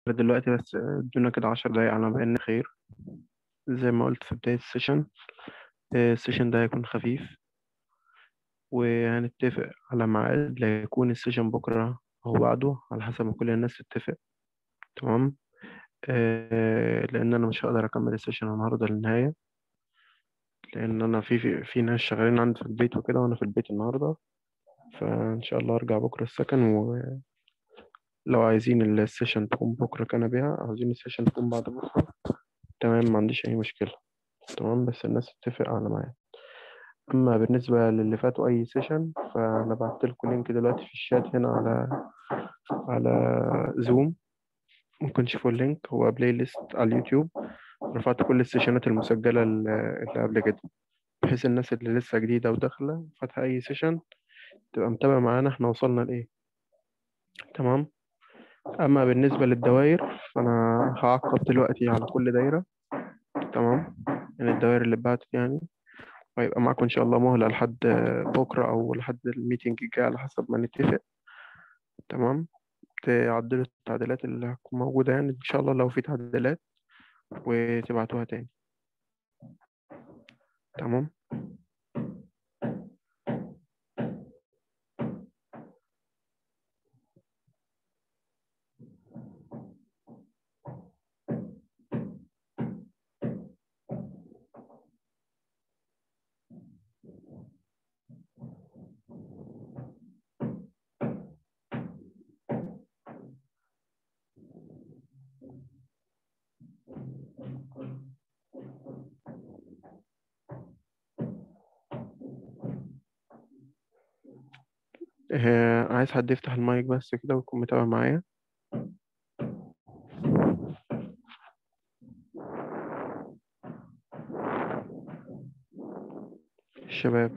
دلوقتي بس ادونا كده 10 دقايق على ما بقينا خير. زي ما قلت في بداية السيشن، السيشن ده هيكون خفيف، وهنتفق على ميعاد لا يكون السيشن بكرة أو بعده على حسب ما كل الناس تتفق. تمام. لأن أنا مش هقدر أكمل السيشن النهاردة للنهاية، لأن أنا في ناس شغالين عندي في البيت وكده، وأنا في البيت النهاردة. فإن شاء الله أرجع بكرة السكن، ولو عايزين السيشن تكون بكرة كان بها، عاوزين السيشن تكون بعد بكرة، تمام، ما عنديش أي مشكلة. تمام، بس الناس تتفق على ميعاد. أما بالنسبة للي فاتوا أي سيشن، فأنا بعت لكم لينك دلوقتي في الشات هنا على زوم. ممكن تشوفوا اللينك، هو بلاي ليست على اليوتيوب. رفعت كل السيشنات المسجلة اللي قبل كده، بحيث الناس اللي لسه جديدة وداخلة فاتحة أي سيشن تبقى متابعة معانا احنا وصلنا لإيه. تمام. أما بالنسبة للدوائر، فأنا هعقب دلوقتي على كل دايرة. تمام، يعني الدوائر اللي اتبعتت يعني، وهيبقى معاكم إن شاء الله مهلة لحد بكرة أو لحد الميتنج الجاي على حسب ما نتفق. تمام، تعدلوا التعديلات اللي هتكون موجودة، يعني إن شاء الله لو في تعديلات، وتبعتوها تاني. تمام. عايز حد يفتح المايك بس كده ويكون متابع معايا. الشباب،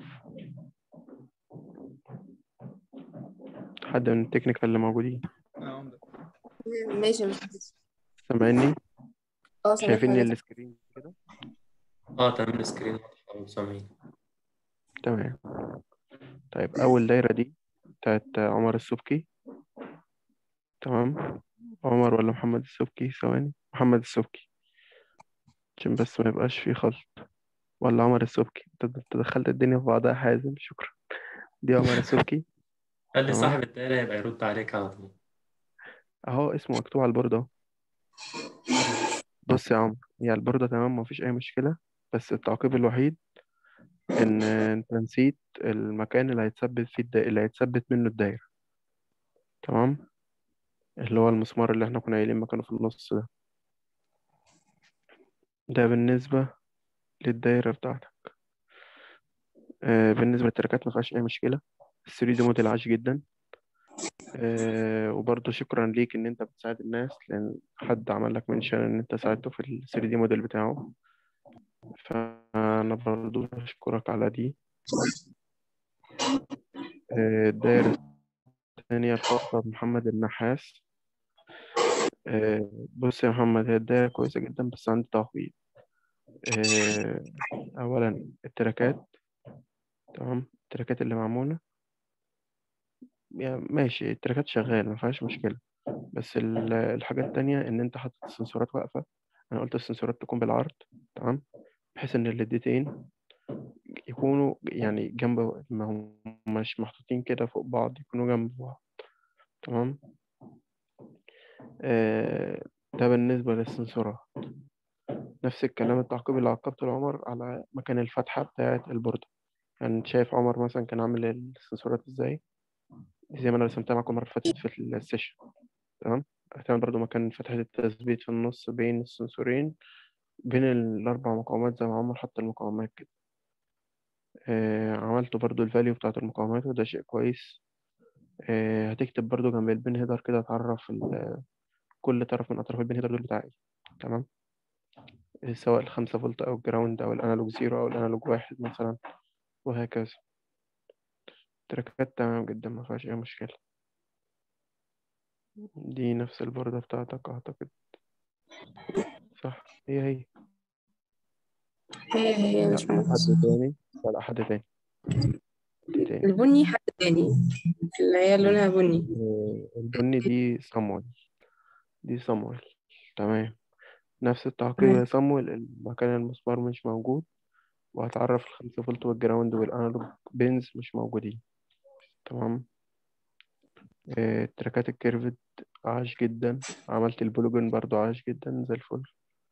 حد من التكنيكال اللي موجودين ماشي يا باشمهندس. سامعني؟ سامعك شايفيني حضرتك. السكرين كده؟ تمام، السكرين واضح أو سامعين. تمام. طيب، أول دايرة دي بتاعت عمر السبكي. تمام. عمر ولا محمد السبكي؟ ثواني، محمد السبكي عشان بس ما يبقاش في خلط. ولا عمر السبكي؟ انت دخلت الدنيا في بعضها. حازم، شكرا. دي عمر السبكي. خلي تمام، صاحب الدايرة يبقى يرد عليك على طول. اهو اسمه مكتوب على البوردة اهو. بص يا عمرو، هي البوردة تمام، مفيش أي مشكلة. بس التعقيب الوحيد إن أنت نسيت المكان اللي هيتثبت فيه اللي هيتثبت منه الدايرة. تمام، اللي هو المسمار اللي احنا كنا قايلين مكانه في النص ده. ده بالنسبة للدايرة بتاعتك. بالنسبة للتراكات مفيهاش أي مشكلة. ال 3D موديل عاش جدا. وبرضه شكرا ليك إن أنت بتساعد الناس، لأن حد عمل لك منشن إن أنت ساعدته في ال 3D موديل بتاعه. فأنا برضه بشكرك على دي. الدايرة الثانية الخاصة بمحمد النحاس. بص يا محمد، هي الدايرة كويسة جدا بس عندي تعقيب. آه، أولا التراكات. تمام، التراكات اللي معمولة يعني ماشي، التراكات شغال مفيهاش مشكلة. بس الحاجة التانية إن أنت حاطط السنسورات واقفة. أنا قلت السنسورات تكون بالعرض. تمام، بحيث إن الليدتين يكونوا يعني جنب، ما هم مش محطوطين كده فوق بعض، يكونوا جنب بعض. تمام. ده بالنسبة للسنسورات. نفس الكلام، التعقيب اللي عقبته لعمر على مكان الفتحة بتاعة البوردة. يعني انت شايف عمر مثلا كان عامل السنسورات ازاي، زي ما انا رسمتها معاكم المرة اللي فاتت في السيشن. تمام. هتعمل برضو مكان فتحة التثبيت في النص بين السنسورين، بين الأربع مقاومات زي ما عمر حط المقاومات كده. عملته برضو الفاليو بتاعة المقاومات، وده شيء كويس. هتكتب برضو جنب البين هيدر كده، تعرف كل طرف من أطراف البين هيدر دول بتاعي. تمام. سواء ال5 فولت أو الجراوند أو الأنالوج 0 أو الأنالوج 1 مثلا، وهكذا. تراكات تمام جدا، ما فيهاش أي مشكلة. دي نفس البوردة بتاعتك أعتقد، صح؟ هي هي يا لا، في باشمهندس. حد تاني. لا، حد تاني. حد تاني. البني حد تاني، اللي هي لونها بني. البني دي صمول. دي صامويل. تمام. نفس التعقيب تمام. يا صامويل، مكان المسمار مش موجود، وهتعرف الخمسة فولت والجراوند والانالوج بينز مش موجودين. تمام. التراكات الكيرفد عاش جدا. عملت البولوجون برضو عاش جدا زي الفل.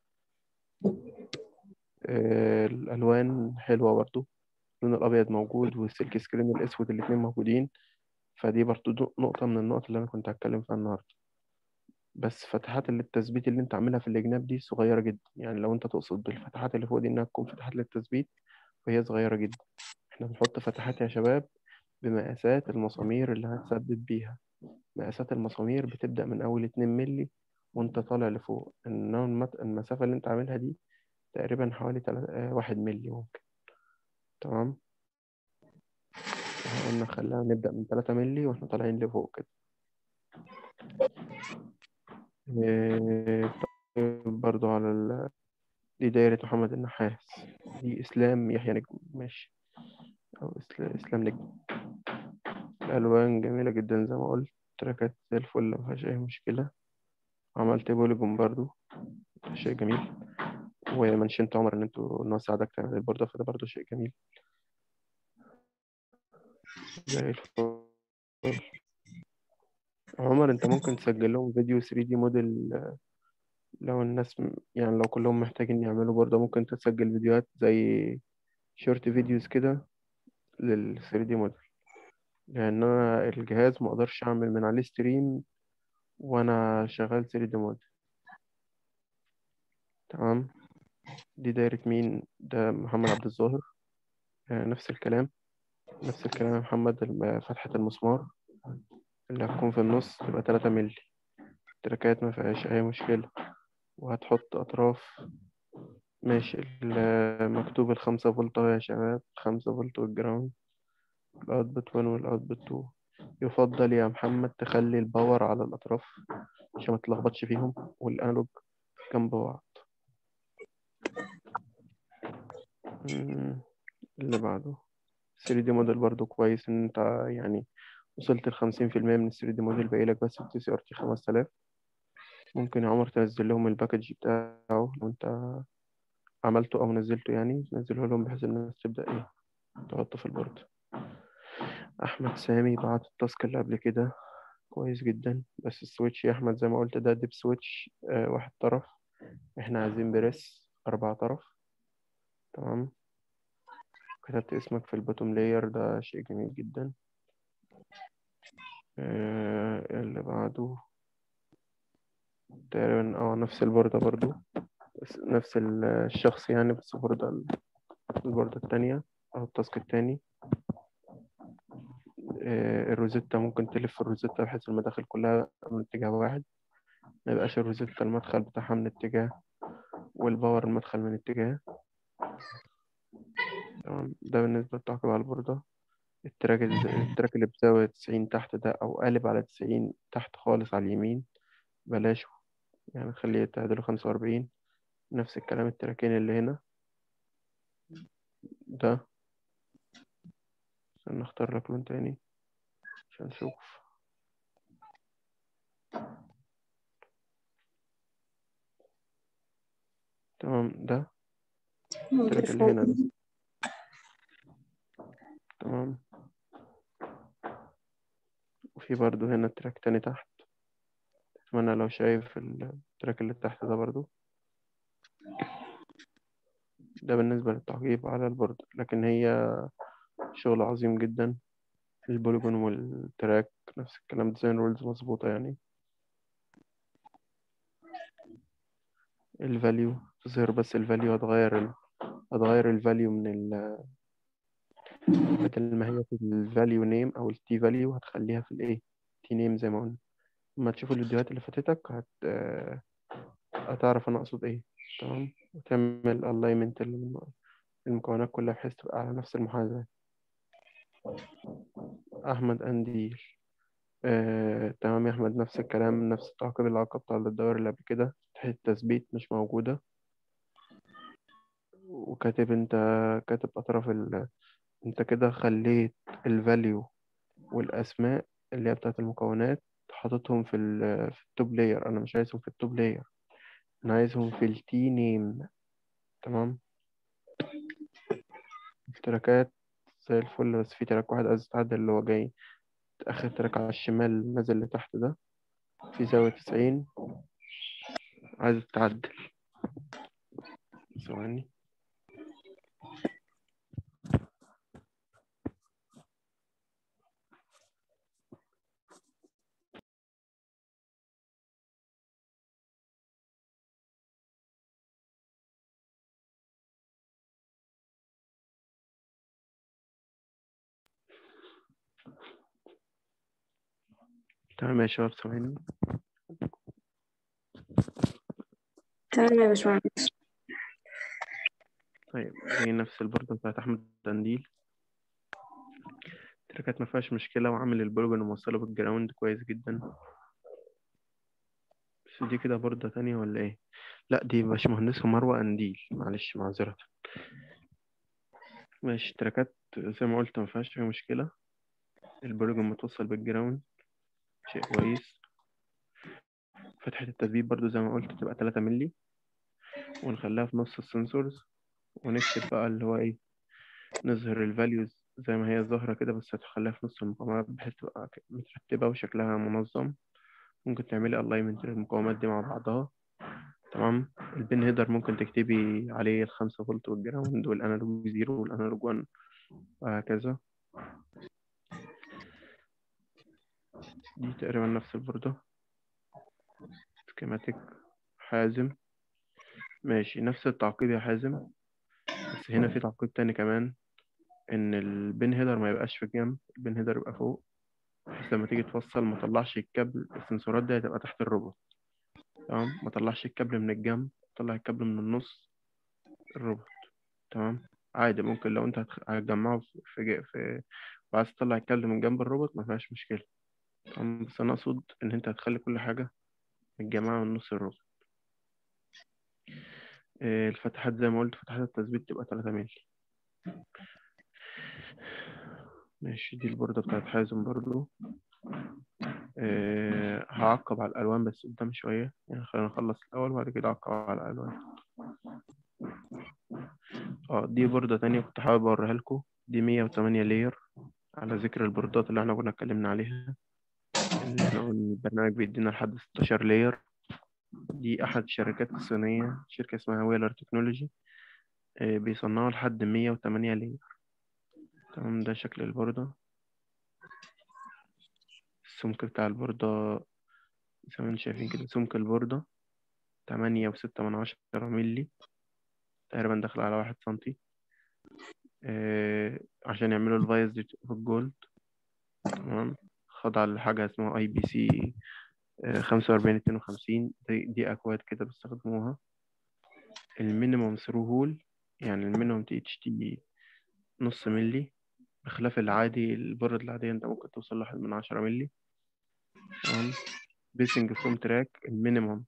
الألوان حلوة برضو، اللون الأبيض موجود والسلك سكرين الأسود الاتنين موجودين. فدي برضو نقطة من النقط اللي أنا كنت هتكلم فيها النهاردة. بس فتحات التثبيت اللي أنت عاملها في الجناب دي صغيرة جدا، يعني لو أنت تقصد بالفتحات اللي فوق دي إنها تكون فتحات للتثبيت، فهي صغيرة جدا. إحنا بنحط فتحات يا شباب بمقاسات المسامير اللي هتثبت بيها. مقاسات المسامير بتبدأ من أول 2 ملي وأنت طالع لفوق، إنما المسافة اللي أنت عاملها دي تقريبا حوالي 1 ملي ممكن. تمام. قلنا خلينا نبدأ من 3 ملي واحنا طالعين لفوق كده. برضو على دي دايرة محمد النحاس. دي إسلام يحيى نجم، ماشي، أو إسلام نجم. الألوان جميلة جدا زي ما قلت، تراكات زي الفل مفيهاش أي مشكلة. عملت بوليجون برضو، شيء جميل. ومنشنت عمر إن هو ساعدك تعمل البوردة، فده برضو شيء جميل زي الفل. عمر أنت ممكن تسجل لهم فيديو 3D موديل، لو الناس يعني لو كلهم محتاجين يعملوا بوردة ممكن تسجل فيديوهات زي شورت فيديوز كده لل 3D موديل. لأن أنا الجهاز ما أقدرش أعمل من عليه ستريم وأنا شغال 3D موديل. تمام. دي دايرة مين؟ ده محمد عبد الظاهر. نفس الكلام، نفس الكلام يا محمد. فتحة المسمار اللي هتكون في النص تبقى 3 ملي. التراكات ما فيهاش أي مشكلة، وهتحط أطراف. ماشي. مكتوب الخمسة فولت أهو يا شباب، 5 فولت والجراوند، الأوتبوت 1 والأوتبوت 2. يفضل يا محمد تخلي الباور على الأطراف عشان ما تلخبطش فيهم، والأنالوج جنب بعض. مم، اللي بعده 3D موديل برضو كويس إن أنت يعني وصلت ل50% من 3D موديل، باقيلك بس تي CRT 5000. ممكن يا عمر تنزل لهم الباكج بتاعه لو أنت عملته أو نزلته، يعني نزله لهم بحيث الناس تبدأ إيه تحطه في البورد. أحمد سامي بعت التاسك اللي قبل كده كويس جدا، بس السويتش يا أحمد زي ما قلت ده ديب سويتش، واحد طرف. إحنا عايزين بريس 4 طرف. تمام. كتبت اسمك في البوتوم لاير، ده شيء جميل جدا. اللي بعده تقريبا نفس البوردة برضو، بس نفس الشخص يعني، بس البوردة التانية أو التاسك التاني. الروزيتا ممكن تلف الروزيتا بحيث المداخل كلها من اتجاه واحد، ما يبقاش الروزيتا المدخل بتاعها من اتجاه والباور المدخل من اتجاه. تمام. ده بالنسبة للتعقيب على البوردة. التراك اللي بزاوية 90 تحت ده، أو قالب على 90 تحت خالص على اليمين، بلاش، يعني خليه تعدله 45. نفس الكلام التراكين اللي هنا ده. عشان نختار لك لون تاني عشان نشوف. تمام. ده التراك اللي هنا ده. تمام. وفي برضو هنا تراك تاني تحت. أتمنى لو شايف التراك اللي تحت ده برضو. ده بالنسبة للتعقيب على البورد، لكن هي شغل عظيم جدا. البوليجون والتراك نفس الكلام، ديزاين رولز مظبوطة يعني. الفاليو تظهر بس الفاليو، هتغير الفاليو بدل ما هي في الفاليو نيم او التي فاليو هتخليها في الايه تي نيم زي ما قلنا. لما تشوف الفيديوهات اللي فاتتك هتعرف انا اقصد ايه. تمام. وتعمل الاينمنت المكونات كلها بحيث تبقى على نفس المحاذاة. احمد انديل. تمام يا احمد، نفس الكلام، نفس التعقيب اللي عقبت على الدوائر اللي قبل كده. تحت التثبيت مش موجودة، وكاتب انت كاتب اطراف انت كده خليت الفاليو والاسماء اللي هي بتاعت المكونات حاططهم في التوب لاير. انا مش عايزهم في التوب لاير، انا عايزهم في التي نيم. تمام. التراكات زي الفل، بس في تراك واحد عايز يتعدل، اللي هو جاي اخر تراك على الشمال نازل لتحت ده، في زاوية 90 عايز يتعدل. ثواني. تمام يا شباب، ثواني. تمام يا باشمهندس. طيب دي نفس البوردة بتاعت أحمد دنديل. التراكات ما فيهاش مشكلة، وعامل البولجن وموصله بالجراوند كويس جدا. بس دي كده بوردة تانية ولا ايه؟ لا، دي باشمهندسة مروة قنديل، معلش معذرة. ماشي. التراكات زي ما قلت ما فيهاش أي مشكلة، البولجن متوصل بالجراوند، شيء كويس. فتحة التثبيت برضو زي ما قلت تبقى 3 مللي، ونخليها في نص السنسورز، ونكتب بقى اللي هو ايه، نظهر الفاليوز زي ما هي ظاهرة كده، بس هتخليها في نص المقامات بحيث تبقى مترتبة وشكلها منظم. ممكن تعملي الاينمنت للمقاومات دي مع بعضها. تمام. البن هيدر ممكن تكتبي عليه ال5 فولت والجراوند والانالوج 0 والانالوج 1 وهكذا. دي تقريبا نفس البوردة. سكيماتيك حازم. ماشي، نفس التعقيد يا حازم، بس هنا في تعقيد تاني كمان، ان البن هيدر ما يبقاش في الجنب، البن هيدر يبقى فوق، بحيث لما تيجي توصل ما طلعش الكابل. السنسورات دي هتبقى تحت الروبوت. تمام. ما طلعش الكابل من الجنب، طلع الكابل من النص الروبوت. تمام. عادي، ممكن لو انت هتجمعه في وعايز تطلع الكابل من جنب الروبوت ما فيهاش مشكلة. تمام. بس انا اقصد ان انت هتخلي كل حاجة متجمعة من نص الروبوت. الفتحات زي ما قلت، فتحات التثبيت تبقى 3 مللي. ماشي. دي البوردة بتاعت حازم برضو. هعقب على الألوان بس قدام شوية، يعني خلينا نخلص الأول وبعد كده أعقب على الألوان. دي بوردة تانية كنت حابب أوريها لكم. دي 108 لاير، على ذكر البوردات اللي احنا كنا اتكلمنا عليها، اللي احنا قلنا البرنامج بيدينا لحد 16 لاير. دي أحد الشركات الصينية، شركة اسمها ويلر تكنولوجي، بيصنعوا لحد 108 لاير. تمام. ده شكل البوردة. السمك بتاع البوردة زي ما انتم شايفين كده، سمك البوردة 8.6 مللي، تقريبا داخل على 1 سنتي. عشان يعملوا الفايز دي في الجولد. تمام. خضع لحاجة اسمها IBC 4552. دي أكواد كده بيستخدموها. المينيموم ثرو هول، يعني المينيموم THT نص ملي، بخلاف العادي البرد العادية انت ممكن توصل لواحد من 10 ملي. تمام. سبيسنج فروم تراك، المينيموم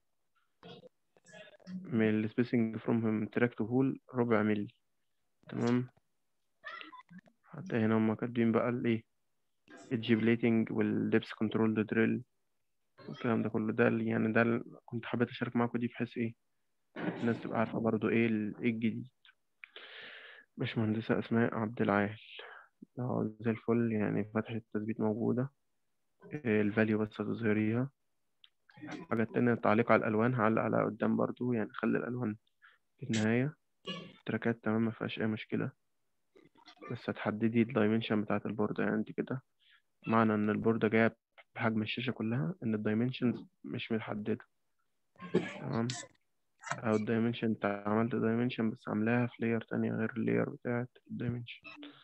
من السبيسنج فروم تراك تو هول 4 ملي. تمام. حتى هنا هما كاتبين بقى الايه، الجي بليتنج والدبس كنترول دريل والكلام ده كله. ده يعني ده كنت حبيت اشارك معاكم دي، بحيث ايه الناس تبقى عارفة برضو ايه ايه الجديد. باشمهندسة أسماء عبد العال. زي الفل، يعني فتحة التثبيت موجودة. الفاليو بس هتظهريها. حاجة تانية، تعليق على الألوان، هعلق على قدام برضو، يعني خلي الألوان في النهاية. التراكات تمام مفيهاش أي مشكلة، بس هتحددي الدايمنشن بتاعت البوردة. يعني انت كده معنى إن البوردة جاية بحجم الشاشة كلها إن الدايمنشنز مش متحددة. تمام. أو الدايمنشن انت عملت دايمنشن بس عاملاها في لاير تانية غير اللاير بتاعت الدايمنشن.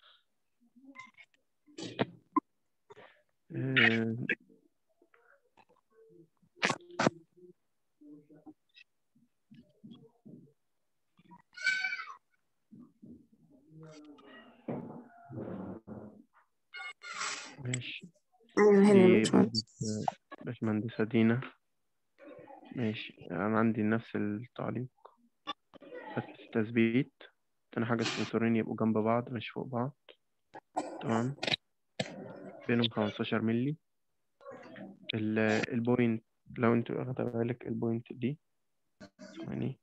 ماشي. أيوة هنا يا دي بوردة باشمهندس. باشمهندسة دينا. ماشي. أنا عندي نفس التعليق. فتحة التثبيت، تاني حاجة السنسورين يبقوا جنب بعض مش فوق بعض. تمام. بينهم 15 ملي. البوينت، لو انت واخد بالك البوينت دي، ثواني،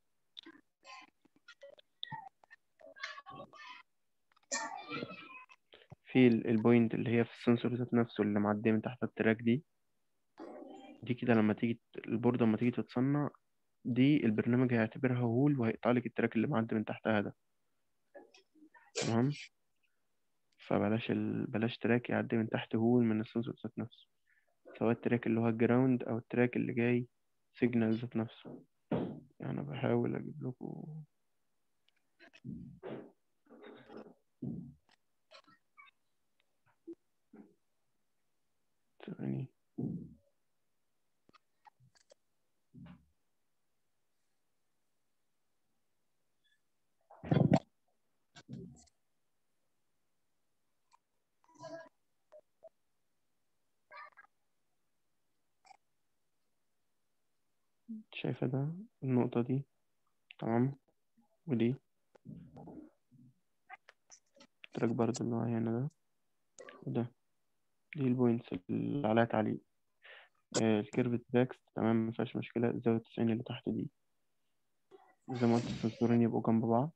في البوينت اللي هي في السنسور ذات نفسه اللي معدية من تحت التراك دي كده لما تيجي البوردة لما تيجي تتصنع، دي البرنامج هيعتبرها هول وهيقطع لك التراك اللي معدي من تحتها ده. تمام. فبلاش بلاش تراك يعدي من تحت هول من السنسور ذات نفسه، سواء التراك اللي هو الجراوند او التراك اللي جاي سيجنال ذات نفسه. يعني بحاول اجيب لكم ثواني. شايفة ده النقطة دي؟ تمام. ودي التراك برضو اللي هو هنا ده وده، دي البوينتس اللي عليها تعليق. الكيرف تراكس تمام، مفيهاش مشكلة. الزاوية 90 اللي تحت دي زي ما قلت السنسورين يبقوا جنب بعض.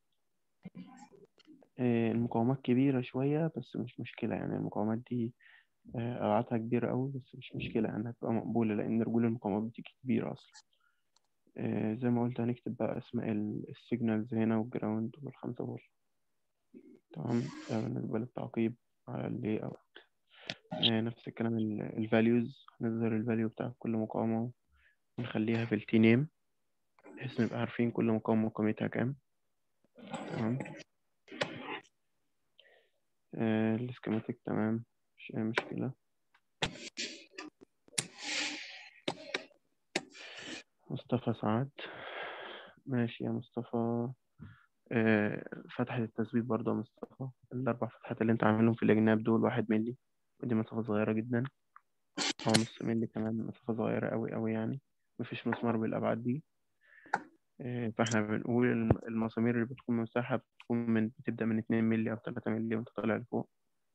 المقاومات كبيرة شوية بس مش مشكلة، يعني المقاومات دي أبعادها كبيرة أوي بس مش مشكلة، يعني هتبقى مقبولة لأن رجول المقاومات بتيجي كبيرة أصلا. زي ما قلت هنكتب بقى أسماء السيجنالز هنا والجراوند والخمسة فولت. تمام. ده بالنسبة للتعقيب على اللي أو نفس الكلام. الفاليوز هنظهر الفاليو بتاع كل مقاومة ونخليها في التي نيم بحيث نبقى عارفين كل مقاومة قيمتها كام. تمام. السكيماتيك تمام، مش أي مشكلة. مصطفى سعد، ماشي يا مصطفى. فتحة التثبيت برضه يا مصطفى، الأربع فتحات اللي أنت عاملهم في الجناب دول 1 ملي، ودي مسافة صغيرة جدا، أو نص ملي كمان، مسافة صغيرة أوي أوي يعني، مفيش مسمار بالأبعاد دي. فاحنا بنقول المسامير اللي بتكون مساحة بتبدأ من 2 ملي أو 3 ملي وأنت طالع لفوق.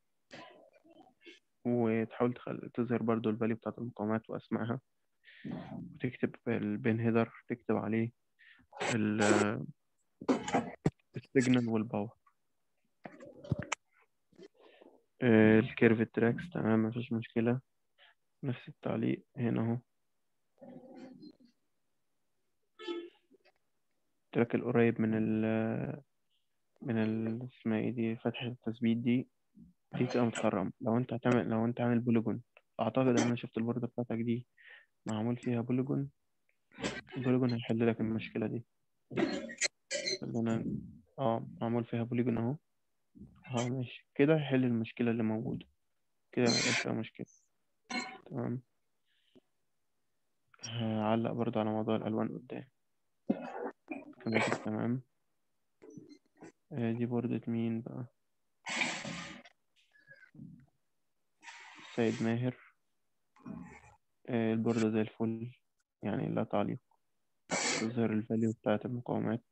وتحاول تظهر برضو الفاليو بتاعت المقاومات وأسمائها، وتكتب البين هيدر تكتب عليه السيجنال والباور. الكيرف تراكس تمام، مفيش مشكلة، نفس التعليق هنا اهو. التراك القريب اسمها ايه دي، فتحة التثبيت دي تبقى متخرم. لو انت عامل بوليجون، اعتقد ان انا شفت البوردة بتاعتك دي معمول فيها بوليجون. البوليجون هيحل لك المشكلة دي. خلينا معمول فيها بوليجون اهو. ماشي كده هيحل المشكلة اللي موجودة كده، ما يبقاش فيها مشكلة. تمام. هعلق برضه على موضوع الألوان قدام. كماتيك تمام. دي بوردة مين بقى؟ سيد ماهر. البوردة زي الفل، يعني لا تعليق. تظهر الفاليو بتاعت المقاومات.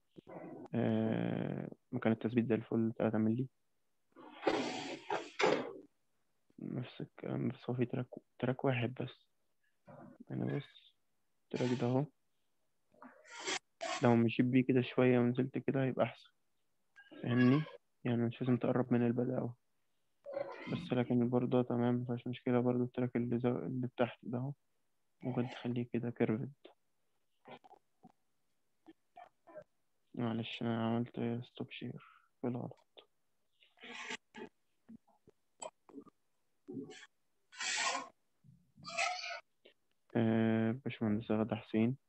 مكان التثبيت زي الفل 3 ملي. نفس الكلام بس هو في تراك واحد بس. أنا بس التراك ده اهو، لو مشيت بيه كده شوية ونزلت كده هيبقى أحسن، فاهمني؟ يعني مش لازم تقرب من البداية بس، لكن البوردة تمام مفيهاش مشكلة. برضو التراك اللي تحت ده اهو ممكن تخليه كده كيرفد. معلش أنا عملت ستوب شير بالغلط. باشمهندس غدا حسين.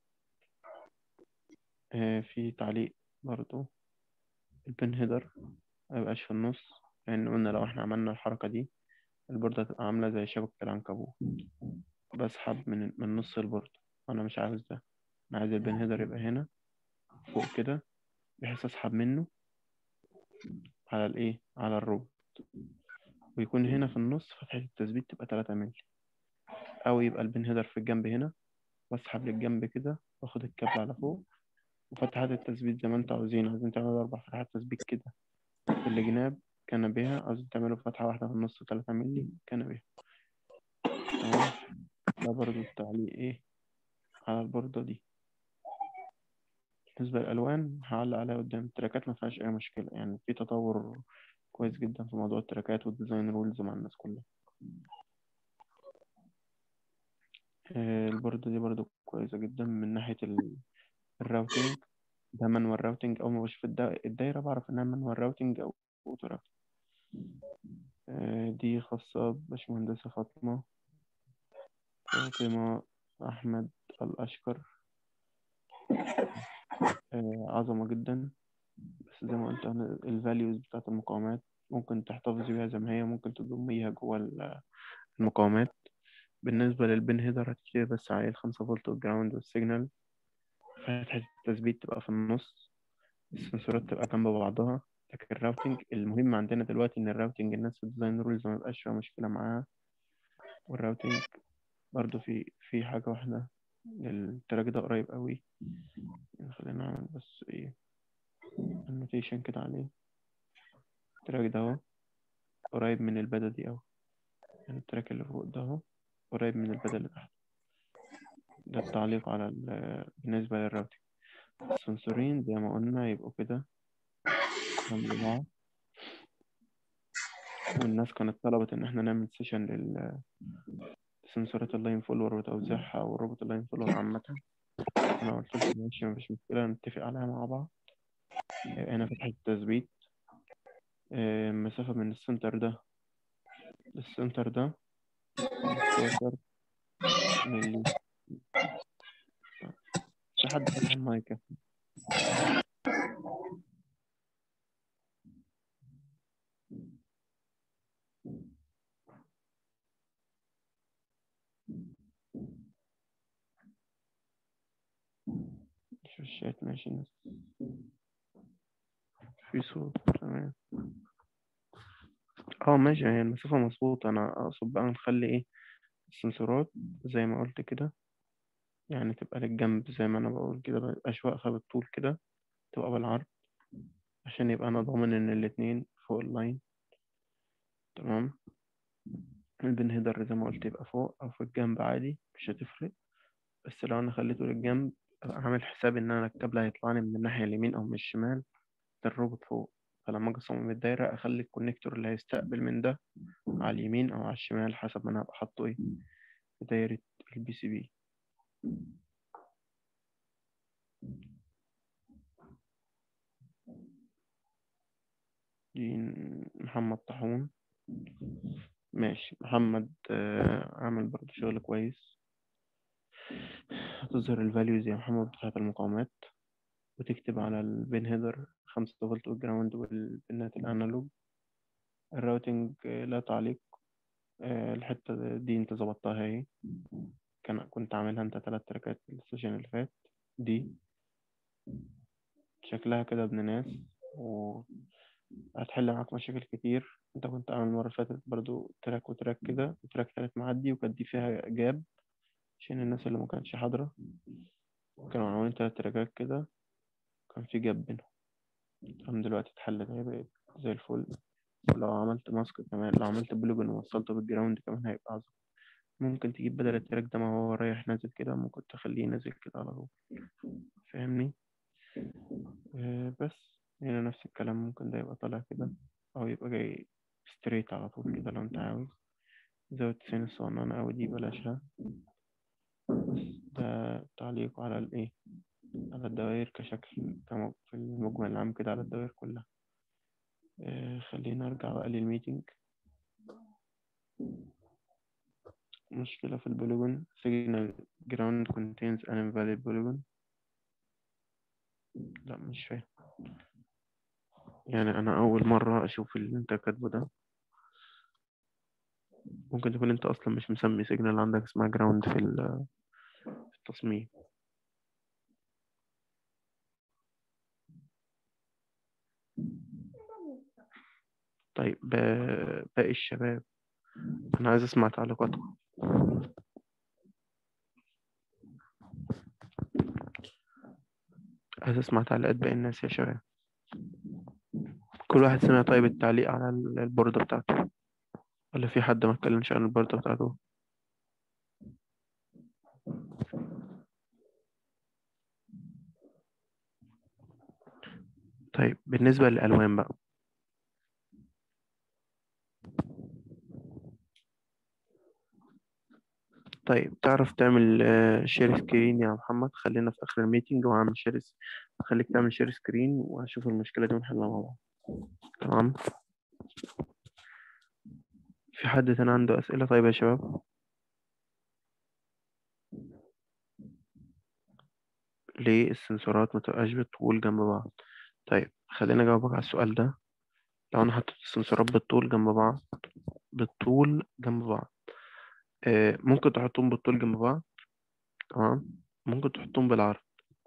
في تعليق برضو، البن هيدر ميبقاش في النص، لأن قلنا لو احنا عملنا الحركة دي البوردة هتبقى عاملة زي شبكة العنكبوت، بسحب من نص البوردة. أنا مش عاوز ده، أنا عايز البن هيدر يبقى هنا فوق كده بحيث أسحب منه على الإيه، على الروب، ويكون هنا في النص فتحة التثبيت تبقى 3 مللي، أو يبقى البن هيدر في الجنب هنا وأسحب للجنب كده وآخد الكابل على فوق. وفتحات التثبيت زي ما انتوا عاوزين تعملوا 4 فتحات تثبيت كده في الجناب كان بها، عاوزين تعملوا فتحة واحدة في النص 3 مللي كان بها. تمام. ده برضو التعليق ايه على البوردة دي. بالنسبة للألوان هعلق عليها قدام. التراكات ما فيهاش أي مشكلة، يعني في تطور كويس جدا في موضوع التراكات والديزاين رولز مع الناس كلها. البوردة دي برضو كويسة جدا من ناحية الراوتينج. ده مانوال راوتينج. أول ما بشوف الدايرة بعرف إنها مانوال راوتينج أو أوتو راوتينج. دي خاصة بباشمهندسة فاطمة أحمد الأشكر. عظمة جدا. بس زي ما قلت أنا الفاليوز بتاعت المقاومات ممكن تحتفظي بيها زي ما هي، ممكن تضميها جوه المقاومات. بالنسبة للبن هيدر هتشتري بس عليه 5 فولت والجراوند والسيجنال. فتحة التثبيت تبقى في النص، السنسورات تبقى جنب بعضها. لكن الراوتينج المهم عندنا دلوقتي إن الراوتينج الناس في الديزاين رولز ما يبقاش فيها مشكلة معاها. والراوتينج برضو في حاجة واحدة، التراك ده قريب قوي. خلينا نعمل بس ايه النوتيشن كده عليه. التراك ده اهو قريب من البدا دي اهو، يعني التراك اللي فوق ده اهو قريب من البدا اللي تحت. ده التعليق على بالنسبة للراوتينج. السنسورين زي ما قلنا يبقوا كده جنب بعض. والناس كانت طلبت إن احنا نعمل سيشن للسنسورات اللاين فولور وتوزيعها والروبوت اللاين فولور عامة. أنا قلت لهم ماشي مفيش مشكلة، نتفق عليها مع بعض. هنا فتحة التثبيت، مسافة من السنتر ده للسنتر ده 15 ملي. في حد فتح المايك؟ شو الشات ماشي الناس في صوت تمام. ماشي، هي المسافة مظبوطة. أنا أقصد بقى نخلي إيه السنسورات زي ما قلت كده، يعني تبقى للجنب زي ما أنا بقول كده، متبقاش واقفة بالطول كده، تبقى بالعرض عشان يبقى أنا ضامن إن الاتنين فوق اللاين. تمام. البن هيدر زي ما قلت يبقى فوق أو في الجنب عادي مش هتفرق. بس لو أنا خليته للجنب أبقى عامل حساب إن أنا الكابل هيطلعني من الناحية اليمين أو من الشمال ده الروبوت فوق. فلما أجي أصمم الدايرة أخلي الكونكتور اللي هيستقبل من ده على اليمين أو على الشمال حسب ما أنا هبقى حاطه إيه في دايرة البي سي بي. دي محمد طاحون. ماشي محمد عامل برضه شغل كويس. هتظهر الفاليوز يا محمد بتاعت المقاومات، وتكتب على البين هيدر 5 فولت والجراوند والبنات الأنالوج. الراوتينج لا تعليق. الحتة دي انت ظبطتها اهي، كنت عاملها انت 3 تراكات في السيشن اللي فات. دي شكلها كده ابن ناس وهتحل معاك مشاكل كتير. انت كنت عامل المرة اللي فاتت برضو تراك وتراك كده وتراك تالت معدي، وكانت دي فيها جاب عشان الناس اللي ما كانتش حاضرة كانوا عاملين 3 تراكات كده كان في جاب بينهم. الحمد دلوقتي اتحلت اهي بقت زي الفل. ولو عملت ماسك كمان، لو عملت بلوجن ووصلته بالجراوند كمان هيبقى عظيم. ممكن تجيب بدل التراك ده ما هو رايح نازل كده، ممكن تخليه نازل كده على طول. فاهمني؟ بس هنا نفس الكلام، ممكن ده يبقى طالع كده أو يبقى جاي ستريت على طول كده لو أنت عاوز. زاوية 90 الصغننة أوي دي بلاشها. بس ده تعليق على الإيه، على الدوائر كشكل في المجمل العام كده على الدوائر كلها. خلينا نرجع بقى للميتنج. مشكلة في البوليجون signal ground contains an invalid polygon. لا مش فاهم، يعني أنا أول مرة أشوف اللي أنت كاتبه ده. ممكن تكون أنت أصلا مش مسمي سيجنال عندك اسمها جراوند في التصميم. طيب باقي الشباب أنا عايز أسمع تعليقاتكم. عايز أسمع تعليقات باقي الناس يا شباب. كل واحد سمع طيب التعليق على البوردة بتاعته، ولا في حد ما اتكلمش عن البوردة بتاعته؟ طيب بالنسبة للألوان بقى، طيب تعرف تعمل شير سكرين يا محمد؟ خلينا في آخر الميتنج وهعمل خليك تعمل شير سكرين وهشوف المشكلة دي ونحلها مع بعض. تمام. في حد تاني عنده أسئلة؟ طيب يا شباب، ليه السنسورات ما تبقاش بالطول جنب بعض؟ طيب خلينا أجاوبك على السؤال ده. لو أنا حطيت السنسورات بالطول جنب بعض، بالطول جنب بعض، ممكن تحطهم بالطول جنب بعض، تمام، ممكن تحطهم بالعرض،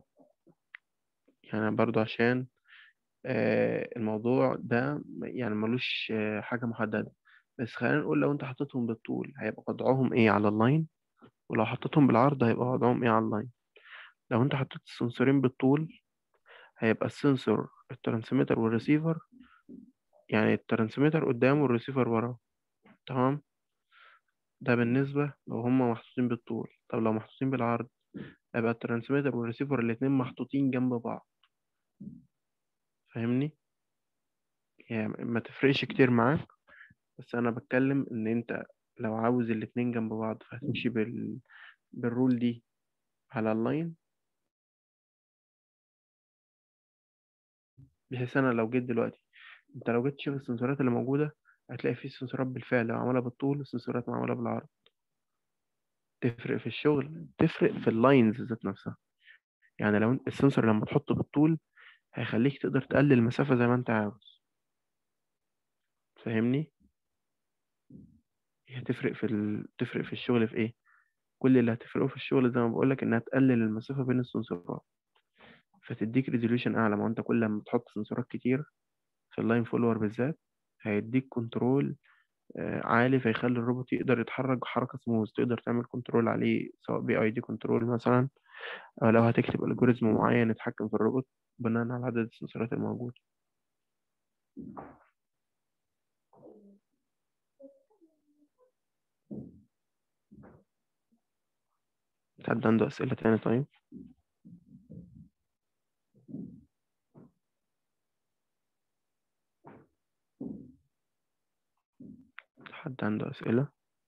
يعني برضو عشان الموضوع ده يعني ملوش حاجة محددة. بس خلينا نقول لو انت حطيتهم بالطول هيبقى وضعهم ايه على اللاين، ولو حطيتهم بالعرض هيبقى وضعهم ايه على اللاين. لو انت حطيت السنسورين بالطول هيبقى السنسور الترانسميتر والريسيفر، يعني الترانسميتر قدام والريسيفر ورا، تمام. ده بالنسبة لو هما محطوطين بالطول. طب لو محطوطين بالعرض هيبقى الترانسميتر والريسيفر الاتنين محطوطين جنب بعض. فاهمني؟ يعني ما تفرقش كتير معاك، بس انا بتكلم ان انت لو عاوز الاتنين جنب بعض فهتمشي بالرول دي على اللاين، بحيث انا لو جيت دلوقتي، انت لو جيت تشوف السنسورات اللي موجوده هتلاقي في سنسورات بالفعل معموله بالطول وسنسورات معموله بالعرض. تفرق في الشغل، تفرق في اللاينز ذات نفسها. يعني لو السنسور لما تحطه بالطول هيخليك تقدر تقلل المسافه زي ما انت عاوز. فاهمني؟ هي تفرق في الشغل في ايه؟ كل اللي هتفرقه في الشغل زي ما بقولك انها تقلل المسافه بين السنسورات، فتديك ريزوليوشن اعلى. ما هو انت كل ما تحط سنسورات كتير في اللاين فولور بالذات هيديك كنترول عالي، فيخلي الروبوت يقدر يتحرك حركة سموث، تقدر تعمل كنترول عليه سواء بي اي دي كنترول مثلا، او لو هتكتب الجوريزم معين يتحكم في الروبوت بناء على عدد السنسورات الموجودة. حد عنده أسئلة تاني؟ طيب حد عنده أسئلة؟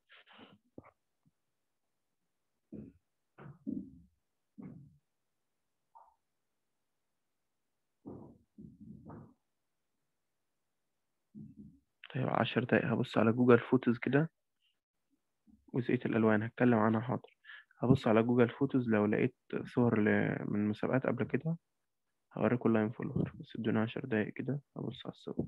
طيب 10 دقايق هبص على جوجل فوتوز كده، جزئية الألوان هتكلم عنها حاضر. هبص على جوجل فوتوز لو لقيت صور من مسابقات قبل كده هوريكم اللاين فولور، بس ادوني 10 دقايق كده هبص على الصور.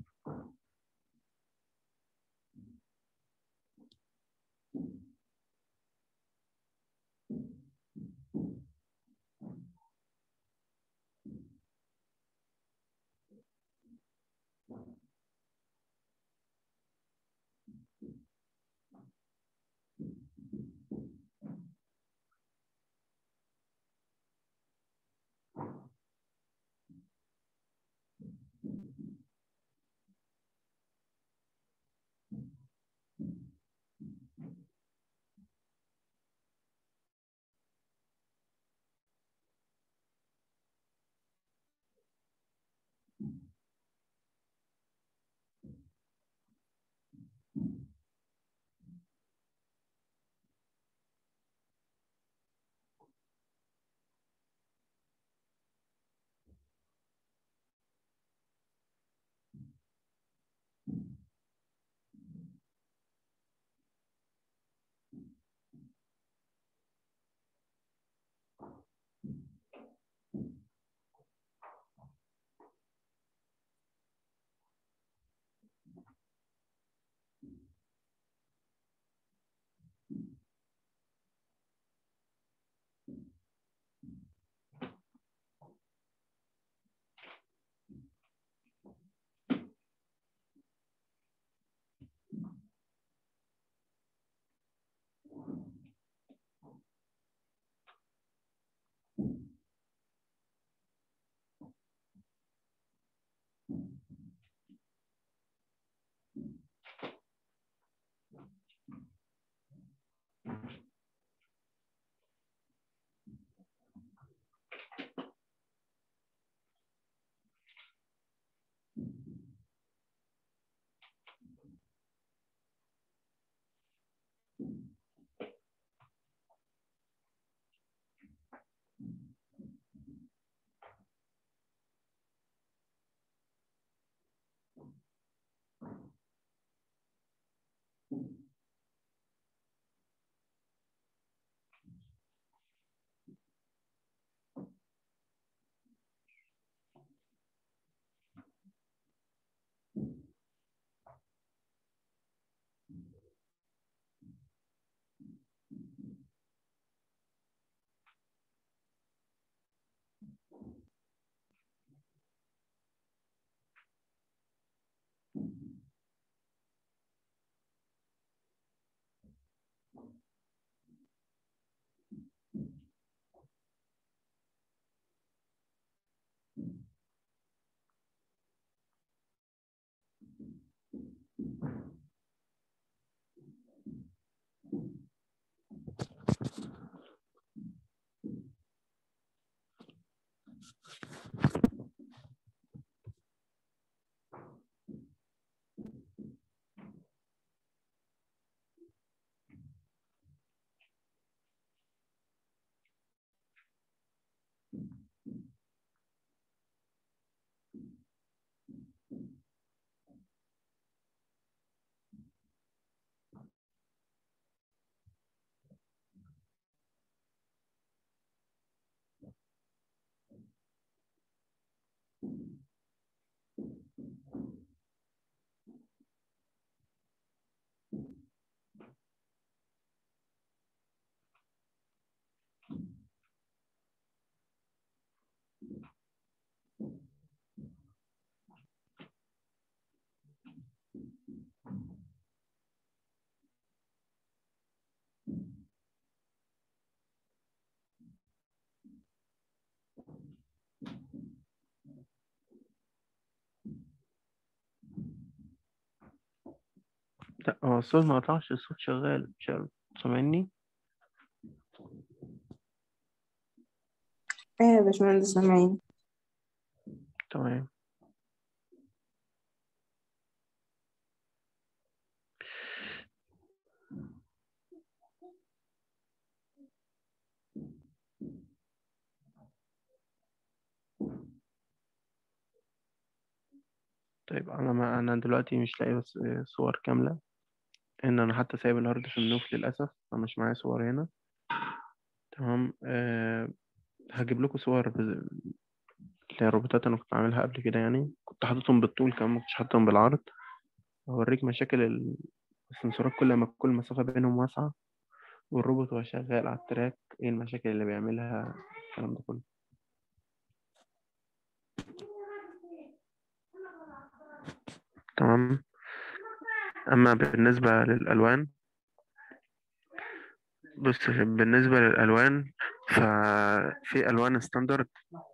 لا، هو الصوت ما قطعش، الصوت شغال. سامعني؟ ايه يا باشمهندس سامعين. تمام. طيب انا دلوقتي مش لاقي بس صور كاملة، ان انا حتى سايب الهارد في النوف للاسف، فمش معايا صور هنا. تمام. هجيب لكم صور اللي هي الروبوتات انا كنت عاملها قبل كده، يعني كنت حاططهم بالطول كمان، ما كنتش حاططهم بالعرض. اوريك مشاكل السنسورات كل ما كل مسافة بينهم واسعة، والروبوت وهو شغال على التراك ايه المشاكل اللي بيعملها، الكلام ده كله. تمام. اما بالنسبة للالوان، بص بالنسبة للالوان ففي الوان ستاندرد،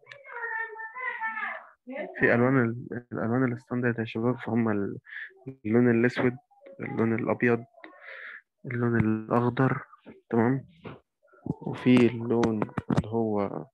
في الالوان الستاندرد يا شباب، فهم اللون الاسود، اللون الابيض، اللون الاخضر. تمام. وفي اللون اللي هو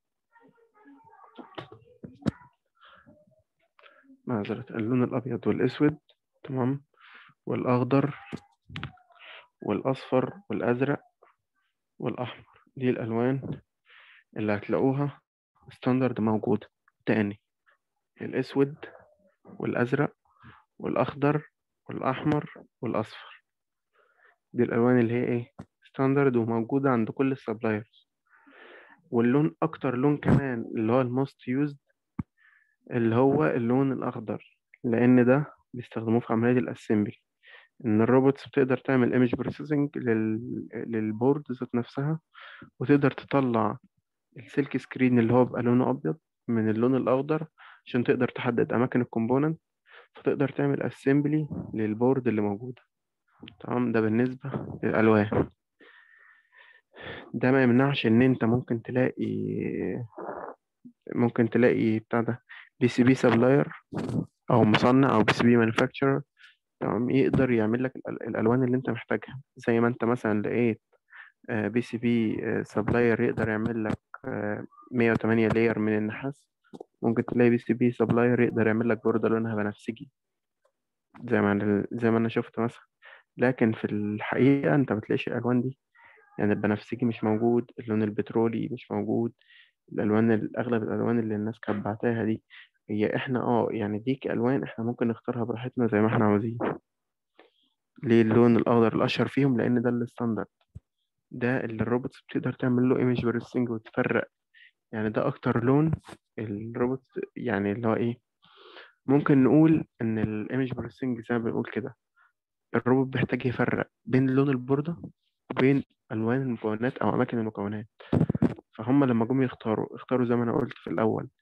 معذرة، اللون الابيض والاسود. تمام. والاخضر والاصفر والازرق والاحمر. دي الالوان اللي هتلاقوها ستاندرد موجودة. تاني: الاسود والازرق والاخضر والاحمر والاصفر. دي الالوان اللي هي ايه، ستاندرد وموجودة عند كل السبلايرز. واللون اكتر لون كمان اللي هو الموست يوزد اللي هو اللون الاخضر، لان ده بيستخدموه في عملية الاسمبلي، ان الروبوتس بتقدر تعمل ايمج بروسيسنج للبورد ذات نفسها، وتقدر تطلع السلك سكرين اللي هو بيبقى لونه ابيض من اللون الاخضر، عشان تقدر تحدد اماكن الكومبوننت، فتقدر تعمل اسمبلي للبورد اللي موجودة. تمام. ده بالنسبة للالوان. ده ما يمنعش ان انت ممكن تلاقي بتاع ده بي سي بي سبلاير او مصنع او بي سي بي مانيفاكتشر، تمام، يقدر يعمل لك الالوان اللي انت محتاجها. زي ما انت مثلا لقيت بي سي بي سبلاير يقدر يعمل لك 108 لاير من النحاس، ممكن تلاقي بي سي بي سبلاير يقدر يعمل لك بوردة لونها بنفسجي، زي ما انا شفت مثلا. لكن في الحقيقة انت ما بتلاقيش الالوان دي، يعني البنفسجي مش موجود، اللون البترولي مش موجود. اغلب الالوان اللي الناس كانت بعتها دي، هي احنا يعني دي كالوان احنا ممكن نختارها براحتنا زي ما احنا عاوزين. ليه اللون الاخضر الاشهر فيهم؟ لان ده الستاندرد، ده اللي الروبوتس بتقدر تعمل له ايمج بروسيسنج وتفرق. يعني ده اكتر لون الروبوت، يعني اللي هو ايه، ممكن نقول ان الايمج بروسيسنج زي ما بنقول كده، الروبوت بيحتاج يفرق بين لون البوردة وبين الوان المكونات او اماكن المكونات. فهم لما جم اختاروا زي ما انا قلت في الاول،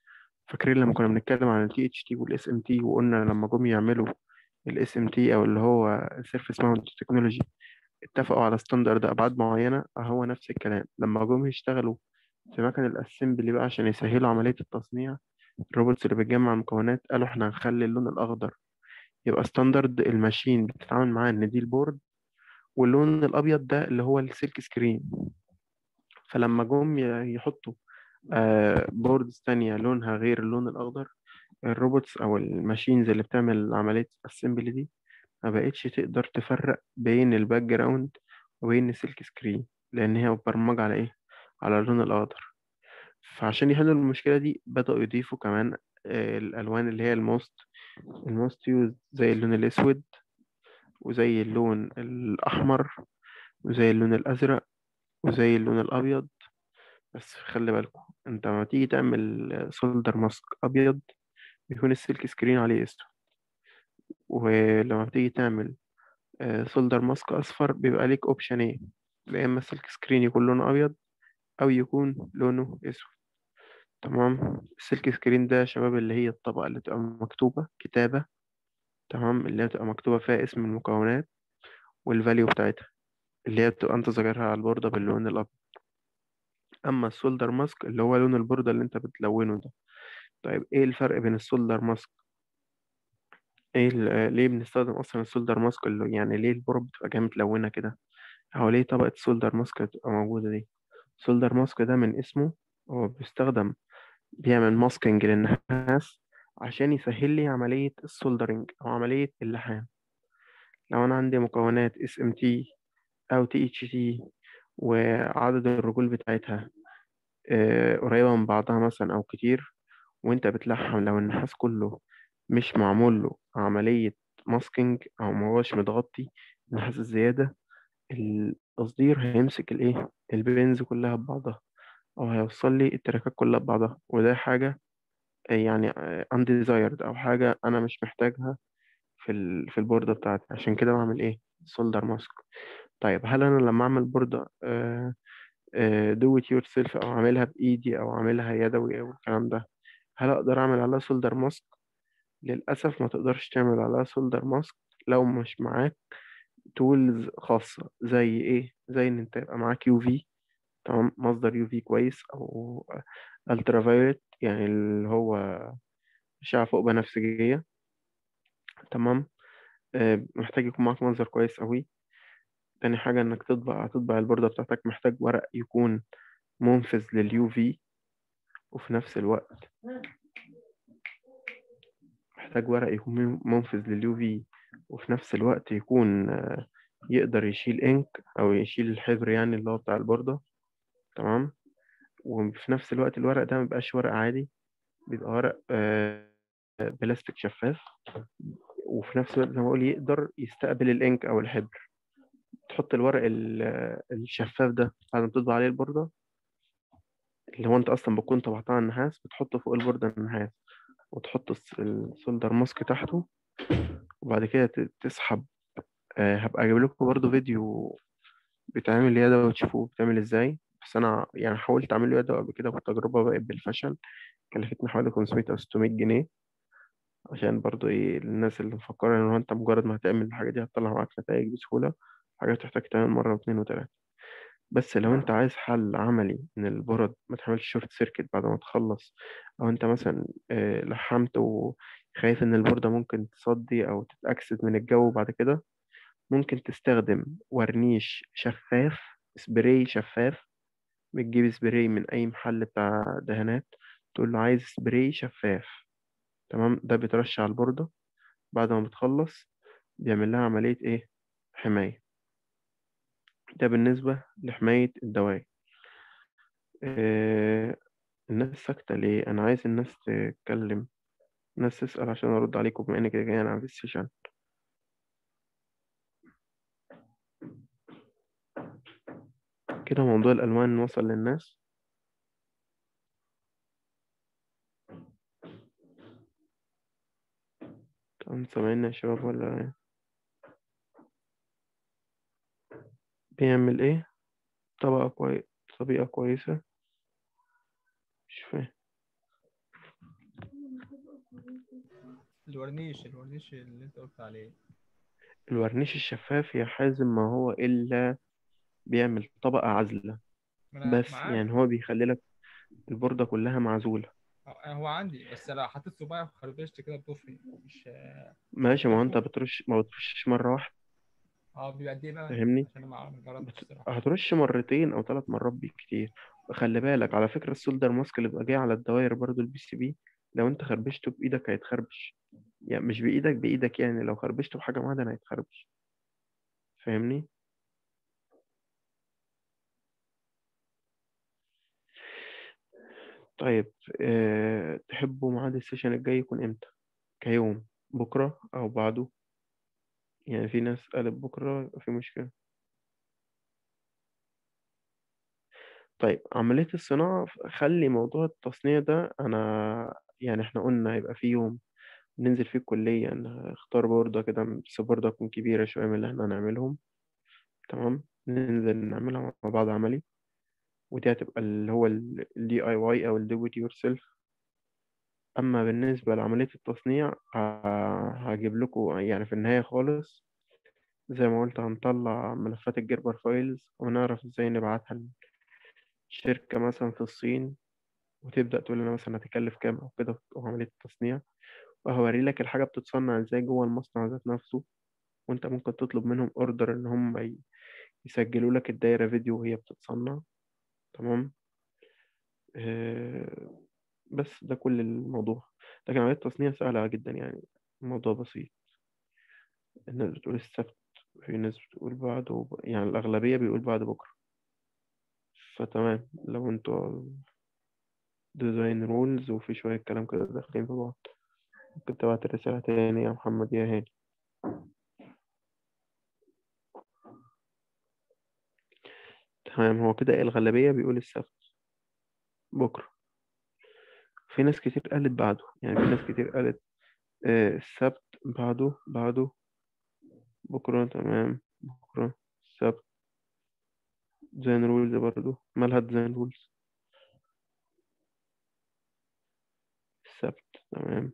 فاكرين لما كنا بنتكلم عن ال THT وال SMT، وقلنا لما جم يعملوا ال SMT أو اللي هو Surface Mount Technology اتفقوا على ستاندرد أبعاد معينة. هو نفس الكلام لما جم يشتغلوا في مكان الأسمبلي بقى عشان يسهلوا عملية التصنيع، الروبوتس اللي بتجمع المكونات قالوا احنا هنخلي اللون الأخضر يبقى ستاندرد الماشين بتتعامل معاه، إن دي البورد، واللون الأبيض ده اللي هو السلك سكرين. فلما جم يحطوا بوردز تانية لونها غير اللون الأخضر، الروبوتس أو الماشينز اللي بتعمل عملية الأسمبلي دي ما بقتش تقدر تفرق بين الباك جراوند وبين السلك سكرين، لأن هي مبرمجة على إيه؟ على اللون الأخضر. فعشان يحلوا المشكلة دي بدأوا يضيفوا كمان الألوان اللي هي الموست يوز، زي اللون الأسود وزي اللون الأحمر وزي اللون الأزرق وزي اللون الأبيض. بس خلي بالكم، انت لما تيجي تعمل سولدر ماسك أبيض بيكون السلك سكرين عليه اسود، ولما بتيجي تعمل سولدر ماسك أصفر بيبقى ليك أوبشنين، يا إما السلك سكرين يكون لونه أبيض أو يكون لونه أسود. تمام. السلك سكرين ده يا شباب اللي هي الطبقة اللي تبقى مكتوبة كتابة، تمام، اللي هي بتبقى مكتوبة فيها اسم المكونات والفاليو بتاعتها، اللي هي بتبقى انت ظاهرها على البوردة باللون الأبيض. أما السولدر ماسك اللي هو لون البوردة اللي انت بتلونه ده. طيب ايه الفرق بين السولدر ماسك؟ ليه بنستخدم اصلا السولدر ماسك؟ اللي يعني ليه البورد بتبقى جايه متلونه كده؟ او ليه طبقه سولدر ماسك بتبقى موجوده دي؟ السولدر ماسك ده من اسمه هو بيستخدم، بيعمل ماسكينج للنحاس عشان يسهل لي عمليه السولدرنج او عمليه اللحام. لو انا عندي مكونات اس ام تي او تي اتش تي وعدد الرجول بتاعتها قريبه من بعضها مثلا او كتير، وانت بتلحم، لو النحاس كله مش معمول له عملية ماسكينج او ما هوش متغطي النحاس الزيادة، التصدير هيمسك الايه البينز كلها ببعضها، او هيوصل لي التراكات كلها ببعضها، وده حاجة يعني undesired او حاجة انا مش محتاجها في البوردة بتاعتي. عشان كده بعمل ايه؟ سولدر ماسك. طيب هل انا لما اعمل بوردة دو ات يور سيلف او اعملها بايدي او اعملها يدوي او الكلام ده، هل اقدر اعمل عليها سولدر ماسك؟ للاسف ما تقدرش تعمل عليها سولدر ماسك لو مش معاك تولز خاصة. زي ايه؟ زي ان انت يبقى معاك يو في، تمام، مصدر يو في كويس، او الترا فايولت يعني اللي هو أشعة فوق بنفسجية. تمام. محتاج يكون معاك منظر كويس أوي. تاني حاجة إنك تطبع البوردة بتاعتك، محتاج ورق يكون منفذ لليو في، وفي نفس الوقت محتاج ورق يكون منفذ لليو في، وفي نفس الوقت يكون يقدر يشيل إنك أو يشيل الحبر يعني اللي هو بتاع البوردة. تمام. وفي نفس الوقت الورق ده مبيبقاش ورق عادي، بيبقى ورق بلاستيك شفاف، وفي نفس الوقت زي ما بقول يقدر يستقبل الإنك أو الحبر. تحط الورق الشفاف ده بعد ما تطبع عليه البوردة، اللي هو أنت أصلا بتكون طبعتها على النحاس، بتحطه فوق البوردة النحاس، وتحط السولدر ماسك تحته، وبعد كده تسحب. هبقى أجيب لكم برضو فيديو بيتعمل يدوي وتشوفوه بتعمل إزاي. بس أنا يعني حاولت أعمله يدوي قبل كده والتجربة بقت بالفشل، كلفتني حوالي 500 أو 600 جنيه. عشان برضو إيه الناس اللي مفكرة إن هو أنت مجرد ما هتعمل الحاجة دي هتطلع معاك نتائج بسهولة، حاجة تحتاج تعمل مرة واتنين وتلاتة. بس لو أنت عايز حل عملي إن البورد ما تعملش شورت سيركت بعد ما تخلص، أو أنت مثلا لحمت وخايف إن البوردة ممكن تصدي أو تتأكسد من الجو بعد كده، ممكن تستخدم ورنيش شفاف، سبراي شفاف. بتجيب سبراي من أي محل بتاع دهانات، تقول له عايز سبراي شفاف، تمام، ده بيترش على البوردة بعد ما بتخلص، بيعمل لها عملية إيه؟ حماية. ده بالنسبة لحماية الدواء. إيه؟ الناس ساكتة ليه؟ أنا عايز الناس تتكلم، الناس تسأل عشان أرد عليكم بما إني كده جاي أنا في السيشن. كده موضوع الألوان وصل للناس. طب سامعين يا شباب ولا إيه؟ بيعمل إيه؟ طبيعة كويسة. مش فاهم. الورنيش اللي انت قلت عليه. الورنيش الشفاف يا حازم ما هو إلا بيعمل طبقة عازلة، ما انا بس معاك. يعني هو بيخلي لك البوردة كلها معزولة. هو عندي، بس لو حطيت صباعي وخربشت كده بتفرق، مش ماشي، ما هو انت هتفرق. ما بترشش مرة واحدة. اه بيبقى قد ايه بقى؟ فاهمني؟ عشان انا ما جربتش الصراحه. هترش مرتين او 3 مرات بالكتير. وخلي بالك على فكرة السولدر ماسك اللي بيبقى جاي على الدواير برضو البي سي بي، لو انت خربشته بايدك هيتخربش. يعني مش بايدك يعني لو خربشته بحاجة معدن هيتخربش. فاهمني؟ طيب تحبوا ميعاد السيشن الجاي يكون امتى؟ كيوم بكرة او بعده؟ يعني في ناس قالت بكرة يبقى في مشكلة. طيب عملية الصناعة خلي موضوع التصنيع ده، أنا يعني إحنا قلنا هيبقى في يوم ننزل فيه الكلية نختار بوردة كده، بس بوردة تكون كبيرة شوية من اللي إحنا هنعملهم. تمام، ننزل نعملها مع بعض عملي. ودي هتبقى اللي هو ال DIY أو ال do it yourself. أما بالنسبة لعملية التصنيع هجيب لكم يعني في النهاية خالص زي ما قلت هنطلع ملفات الجيربر فايلز ونعرف ازاي نبعتها لشركة مثلا في الصين، وتبدأ تقول لنا مثلا هتكلف كام أو كده وعملية التصنيع. وهوري لك الحاجة بتتصنع ازاي جوه المصنع ذات نفسه. وانت ممكن تطلب منهم اوردر ان هم يسجلوا لك الدايرة فيديو وهي بتتصنع. تمام. آه، بس ده كل الموضوع. لكن عملية التصنيع سهلة جدا يعني، الموضوع بسيط. الناس بتقول السبت، في ناس بتقول بعده، يعني الأغلبية بيقول بعد بكرة. فتمام لو انتوا ديزاين رولز وفي شوية كلام كده داخلين في بعض، ممكن تبعت الرسالة تاني يا محمد يا هاني. تمام، هو كده الغالبية بيقول السبت بكرة. في ناس كتير قالت بعده، يعني في ناس كتير قالت السبت بعده بكرة. تمام بكرة السبت. ديزاين رولز برضو مالها ديزاين رولز السبت. تمام.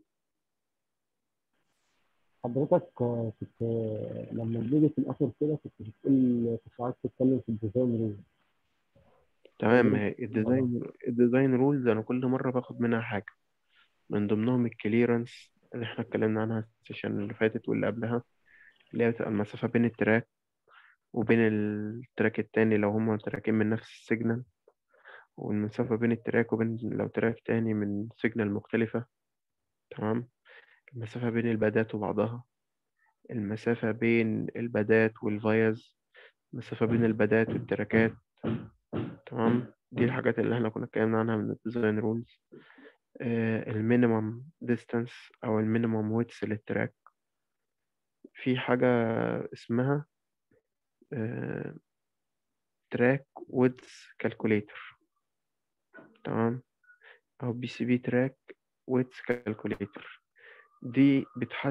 حضرتك كنت لما بنيجي في الآخر كده كنت بتقول كنت عايز تتكلم في الديزاين رول. تمام، ما هي الديزاين رولز أنا كل مرة باخد منها حاجة، من ضمنهم الكليرنس اللي احنا اتكلمنا عنها السيشن اللي فاتت واللي قبلها، اللي هي بتبقى المسافة بين التراك وبين التراك التاني لو هما تراكين من نفس السيجنال، والمسافة بين التراك وبين لو تراك تاني من سيجنال مختلفة. تمام. المسافة بين البادات وبعضها، المسافة بين البادات والفايز، المسافة بين البادات والتراكات. تمام، دي الحاجات اللي احنا كنا اتكلمنا عنها من الديزاين رولز. المينيمم ديستانس او المينيمم ويتس للتراك. في حاجة اسمها تراك ويدث كالكوليتر. تمام، او بي سي بي تراك ويدث كالكوليتر. دي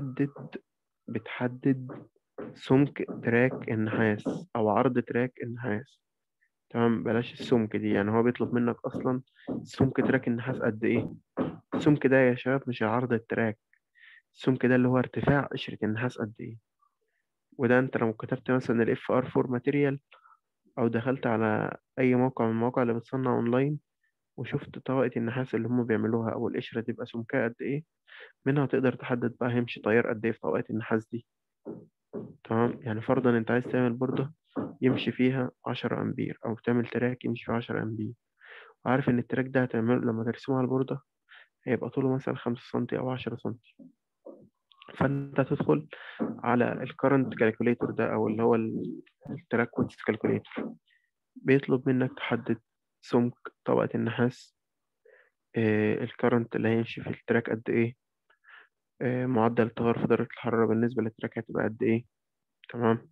بتحدد سمك تراك النحاس او عرض تراك النحاس. تمام، بلاش السمك دي، يعني هو بيطلب منك اصلا سمك تراك النحاس قد ايه. السمك ده يا شباب مش عرض التراك، السمك ده اللي هو ارتفاع قشرة النحاس قد ايه. وده انت لو كتبت مثلا ال FR4 ماتيريال او دخلت على اي موقع من المواقع اللي بتصنع اونلاين وشفت طبقة النحاس اللي هم بيعملوها او القشرة تبقى سمكها قد ايه، منها تقدر تحدد بقى هيمشي تيار قد ايه في طبقة النحاس دي. تمام، يعني فرضا انت عايز تعمل بوردة يمشي فيها 10 أمبير أو تعمل تراك يمشي فيه 10 أمبير، وعارف إن التراك ده هتعمله لما ترسمه على البوردة هيبقى طوله مثلا 5 سنتي أو 10 سنتي. فأنت هتدخل على الكرنت كالكوليتور ده أو اللي هو التراك ويدث كالكوليتور، بيطلب منك تحدد سمك طبقة النحاس، الكرنت اللي هيمشي في التراك قد إيه، معدل التغير في درجة الحرارة بالنسبة للتراك هتبقى قد إيه. تمام.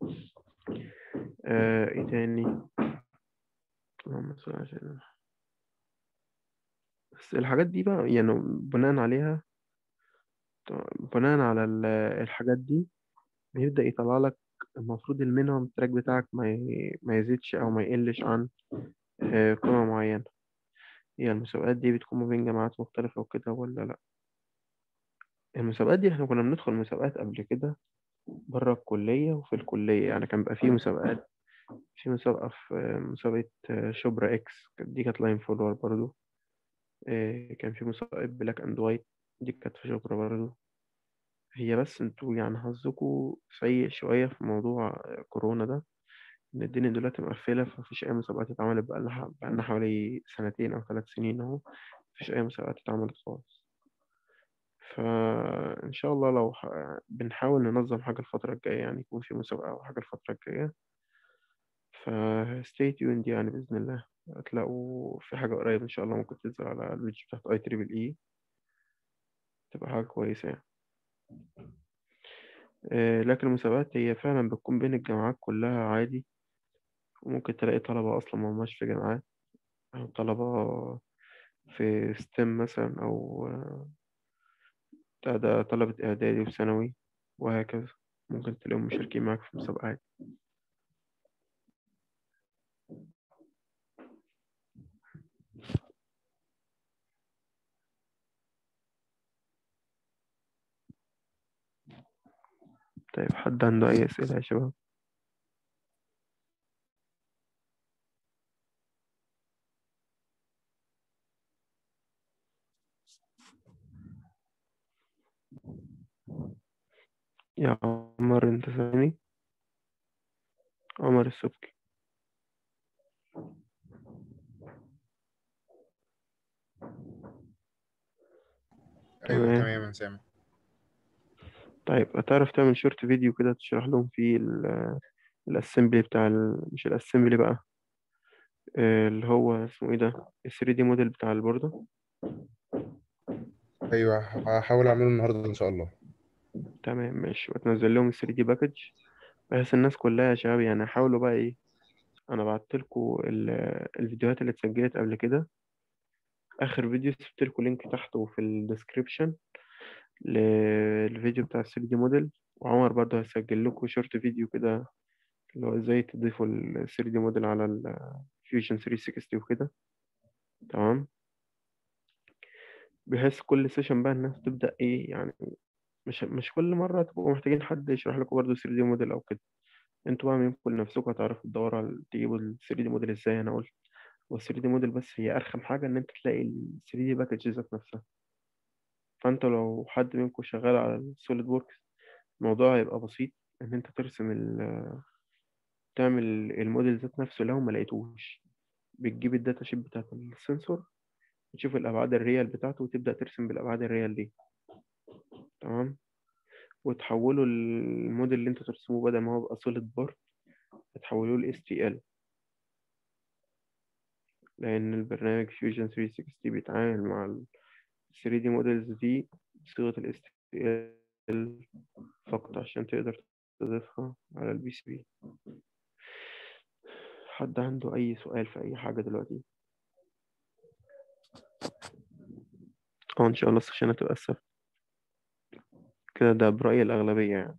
إيه تاني؟ اللهم صل على سيدنا. بس الحاجات دي بقى يعني بناء على الحاجات دي بيبدأ يطلع لك المفروض المينيمم تراك بتاعك ما يزيدش أو ما يقلش عن قيمة معينة. هي المسابقات دي بتكون ما بين جامعات مختلفة وكده ولا لأ؟ المسابقات دي احنا كنا بندخل مسابقات قبل كده بره الكلية وفي الكلية، يعني كان بقى في مسابقات، في مسابقة في مسابقة شبرا إكس، دي كانت لاين فولور برضو. كان في مسابقة بلاك أند وايت، دي كانت في شبرا برضو. هي بس انتوا يعني حظكوا سيء شوية في موضوع كورونا ده، إن الدنيا دلوقتي مقفلة، فمفيش أي مسابقات اتعملت بقالنا حوالي سنتين أو 3 سنين أهو، مفيش أي مسابقات اتعملت خالص. فإن شاء الله لو بنحاول ننظم حاجة الفترة الجاية، يعني يكون في مسابقة أو حاجة الفترة الجاية. ف stay tuned يعني بإذن الله هتلاقوا في حاجة قريب إن شاء الله ممكن تنزل على البيج بتاعت أي تريبل إي، تبقى حاجة كويسة يعني. لكن المسابقات هي فعلا بتكون بين الجامعات كلها عادي، وممكن تلاقي طلبة أصلا ما هماش في جامعات، أو طلبة في ستيم مثلا، أو ده طلبة إعدادي وثانوي وهكذا، ممكن تلاقيهم مشاركين معاك في مسابقات. طيب حد عنده أي أسئلة يا شباب؟ يا عمر أنت ثاني، عمر السبكي. ايوه تمام. تمام سامع. طيب هتعرف تعمل شورت فيديو كده تشرح لهم فيه الاسمبلي بتاع مش الاسمبلي بقى، اللي هو اسمه ايه ده، ال 3 دي موديل بتاع البوردة. ايوه هحاول اعمله النهارده ان شاء الله. تمام ماشي، وتنزل لهم ال 3 دي باكج بحيث الناس كلها يا شباب يعني حاولوا بقى ايه. انا بعت لكم الفيديوهات اللي اتسجلت قبل كده، اخر فيديو سبت لكم لينك تحته في الديسكريبشن للفيديو بتاع ال 3 دي موديل، وعمر برضه هيسجل لكم شورت فيديو كده اللي هو ازاي تضيفوا ال 3 دي موديل على الفيوجن 360 وكده. تمام، بحيث كل سيشن بقى الناس تبدأ ايه يعني، مش كل مرة تبقوا محتاجين حد يشرح لكم برضه 3 دي موديل او كده، انتوا بقى منكم لنفسكم هتعرفوا تدوروا على تجيبوا ال 3 دي موديل ازاي. انا قلت هو 3 دي موديل بس هي ارخم حاجة ان انت تلاقي ال 3 دي باكج ذات نفسها، فانت لو حد منكم شغال على السوليد ووركس الموضوع هيبقى بسيط، ان انت ترسم تعمل الموديل ذات نفسه. لو ما لقيتوش بتجيب الداتا شيت بتاعت السنسور، تشوف الابعاد الريال بتاعته وتبدأ ترسم بالابعاد الريال دي. تمام، وتحولوا الموديل اللي انتوا ترسموه بدل ما هو يبقى سوليد بارت تحولوه ل STL، لأن البرنامج فيوجن 360 بيتعامل مع ال 3D موديلز دي بصيغة ال STL فقط عشان تقدر تضيفها على البي سي بي. حد عنده أي سؤال في أي حاجة دلوقتي؟ إن شاء الله السيشن هتبقى السبت كده، ده برأي الأغلبية يعني.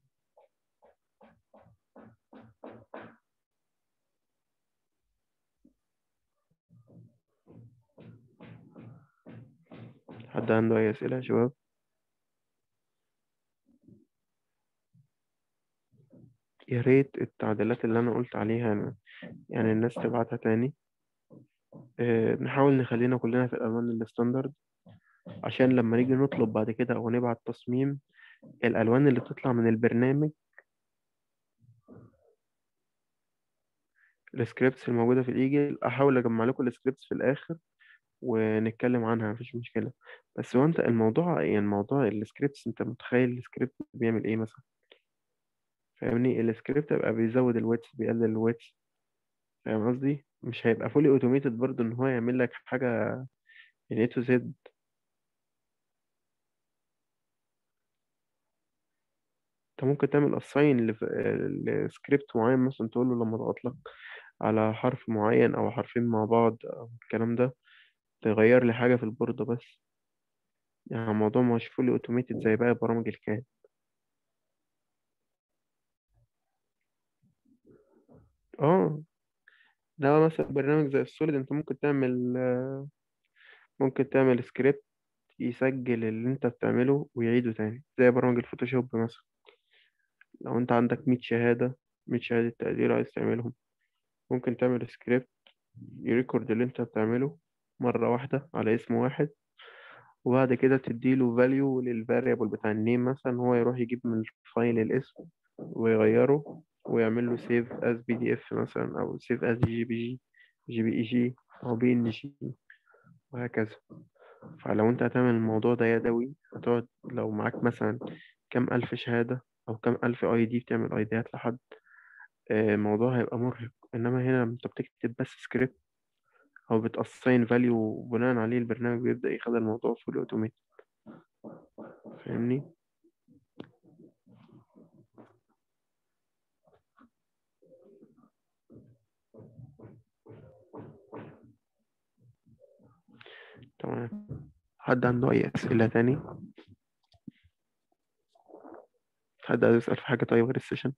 حد عنده أي أسئلة يا شباب؟ يا ريت التعديلات اللي أنا قلت عليها يعني الناس تبعتها تاني. نحاول نخلينا كلنا في الألوان الستاندرد، عشان لما نيجي نطلب بعد كده أو نبعت تصميم، الألوان اللي بتطلع من البرنامج، السكريبتس الموجودة في الإيجل أحاول أجمع لكم السكريبتس في الآخر ونتكلم عنها، مفيش مشكلة. بس هو أنت الموضوع يعني موضوع السكريبتس، أنت متخيل السكريبت بيعمل إيه مثلا؟ فاهمني، السكريبت هيبقى بيزود الويتس بيقلل الويتس، فاهم قصدي؟ مش هيبقى فولي اوتوميتد برضه إن هو يعمل لك حاجة من A to Z. أنت ممكن تعمل assign لسكريبت معين، مثلا تقول له لما أضغط لك على حرف معين أو حرفين مع بعض أو الكلام ده تغير لي حاجة في البوردة بس. يعني الموضوع مش فولي اوتوميتد زي باقي برامج الكاد. اه، ده مثلا برنامج زي السوليد انت ممكن تعمل سكريبت يسجل اللي انت بتعمله ويعيده تاني، زي برامج الفوتوشوب مثلا. لو انت عندك 100 شهادة، 100 شهادة تقدير عايز تعملهم، ممكن تعمل سكريبت يريكورد اللي انت بتعمله مرة واحدة على اسم واحد، وبعد كده تديله فاليو للفاريبل بتاع النيم مثلا، هو يروح يجيب من الفايل الاسم ويغيره ويعمل له سيف از بي دي اف مثلا، او سيف از جي بي جي، جي بي اي جي، او بي ان جي، وهكذا. فلو انت هتعمل الموضوع ده يدوي، هتقعد لو معاك مثلا كام ألف شهادة أو كام ألف أي دي بتعمل أيديات لحد، الموضوع هيبقى مرهق. إنما هنا أنت بتكتب بس سكريبت أو بتأساين فاليو، بناء عليه البرنامج بيبدأ ياخد الموضوع فول أوتوميت. فاهمني؟ تمام. حد عنده أي أسئلة تاني؟ حد عايز يسأل في حاجة طيب غير السيشن؟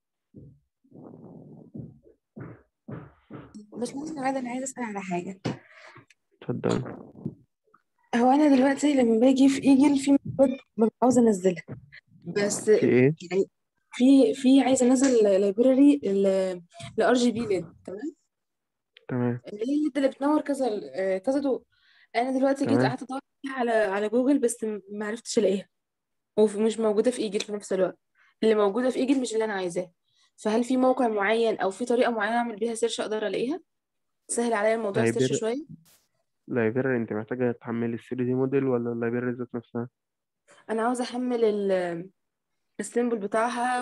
باشمهندس نواد، أنا عايزة أسأل على حاجة. اتفضل. هو أنا دلوقتي لما باجي في إيجل في مواد ببقى عاوزة أنزلها، بس في إيه؟ يعني في عايزة أنزل لايبراري ل RGB ليد، تمام؟ تمام. اللي هي الليد اللي بتنور كذا ضوء. أنا دلوقتي جيت تمام. قعدت أدور فيها على جوجل، بس ما عرفتش ألاقيها، ومش موجودة في إيجل في نفس الوقت. اللي موجودة في إيجل مش اللي أنا عايزاه. فهل في موقع معين أو في طريقة معينة أعمل بيها سيرش أقدر ألاقيها تسهل عليا الموضوع السيرش لايبراري، شوية؟ لايبراري أنت محتاجة تحمل ال 3 دي موديل ولا اللايبراري ذات نفسها؟ أنا عاوزة أحمل السيمبل بتاعها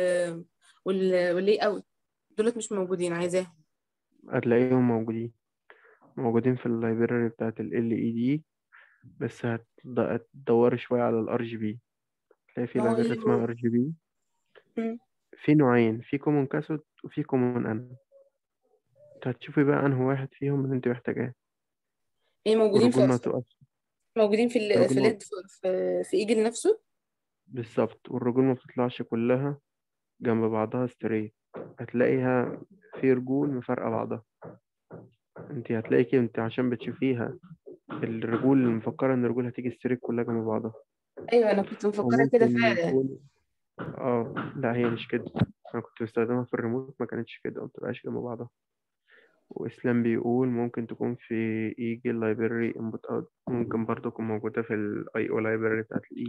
واللي اوت، دولت مش موجودين، عايزاهم. هتلاقيهم موجودين، موجودين في اللايبراري بتاعت ال LED، بس هتدوري شوية على ال RGB. تلاقي في ما هو لايبراري اللي اسمها موجود. RGB. مم. في نوعين، في كومون كاثود وفي كومون أنود. انت هتشوفي بقى انه واحد فيهم اللي انت محتاجاه. ايه، موجودين والرجول في ما تقف. موجودين في الرجول ما... ليد في ايجل نفسه. بالظبط، والرجول ما بتطلعش كلها جنب بعضها ستريت، هتلاقيها في رجول مفارقة بعضها. انت هتلاقي كده، انت عشان بتشوفيها الرجول مفكرة ان الرجول هتيجي ستريت كلها جنب بعضها. ايوه، انا كنت مفكره كده وممكن فعلا. يكون لا، هي مش كده. انا كنت بستخدمها في الريموت، ما كانتش كده، ما بتبقاش جنب بعضها. وإسلام بيقول ممكن تكون في ايجل لايبراري انبوت اوت، ممكن برضه تكون موجودة في الاي او لايبراري بتاعت الايجل.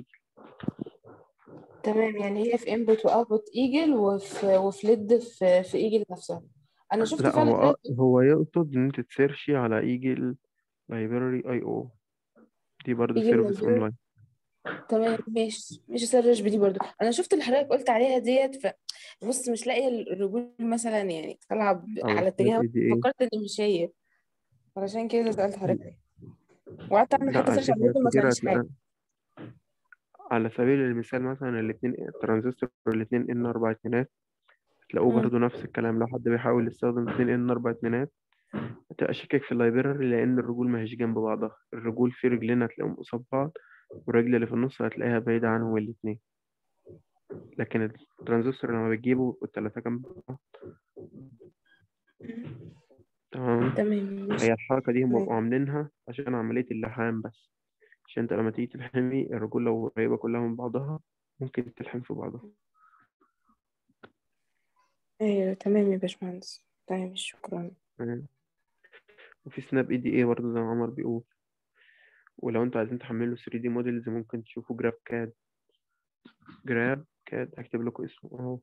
تمام، يعني هي في انبوت واوتبوت ايجل وفي ليد في ايجل نفسها. انا شفت لا، فعلا هو حاجه. هو يقصد ان انت تسيرشي على ايجل لايبراري اي او، دي برضه ايجل سيرفيس لايبراري. اونلاين. تمام، مش سرش بدي برضو. انا شفت اللي حضرتك قلت عليها ديت. بص، مش لاقيه الرجول مثلا يعني طالعه او على سناب اتجاه، اي دي اي. فكرت ان مش هي، علشان كده سالت حضرتك عليها. وقعدت اعمل لا، حتى على سيرش على فكرة جوجل، ما كتير طلعليش حاجه. هتلاقي. على سبيل المثال مثلا الاتنين ترانزستور، الاتنين ان اربع اتنينات، هتلاقوه مم. برضه نفس الكلام. لو حد بيحاول يستخدم اتنين ان اربع اتنينات، هتبقى شاكك في اللايبراري، لان الرجول ما هيش جنب بعضها. الرجول في رجلين هتلاقيهم قصاد بعض، والرجل اللي في النص هتلاقيها بعيدة عنهم الاتنين. لكن الترانزستور لما بتجيبه التلاتة جنب بعض. تمام. تمام، هي ماشي. الحركة دي هم تمام. بيبقوا عاملينها عشان عملية اللحام بس، عشان انت لما تيجي تلحمي الرجول لو قريبة كلها من بعضها ممكن تلحم في بعضها. ايوه، تمام يا باشمهندس، تمام، شكرا. تمام. وفي سناب اي دي اي برضه زي ما عمر بيقول. ولو انتوا عايزين تحملوا 3 دي موديلز ممكن تشوفوا جراب كاد. جراب كاد هكتب لكم اسمه اهو.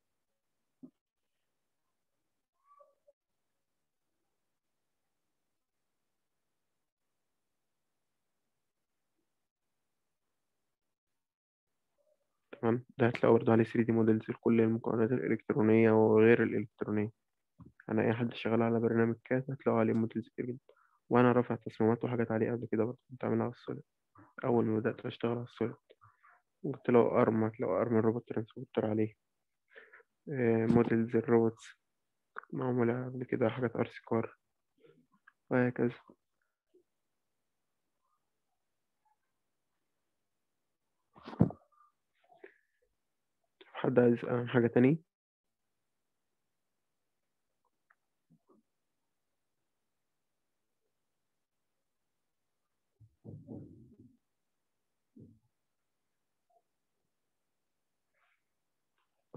تمام. ده هتلاقوا برضه عليه 3 دي موديلز لكل المكونات الإلكترونية وغير الإلكترونية. أنا أي حد شغال على برنامج كاد هتلاقوا عليه موديلز كتير جدا. وأنا رافع تصميمات وحاجات عليه قبل كده برضه، كنت عاملها على السوليد أول ما بدأت أشتغل على السوليد. قلت له أرم، هتلاقوا أرم الروبوت ترانسبورتر عليه. موديلز الروبوتس معمولة قبل كده، حاجات أرسي كار وهكذا. حد عايز يسأل عن حاجة تاني؟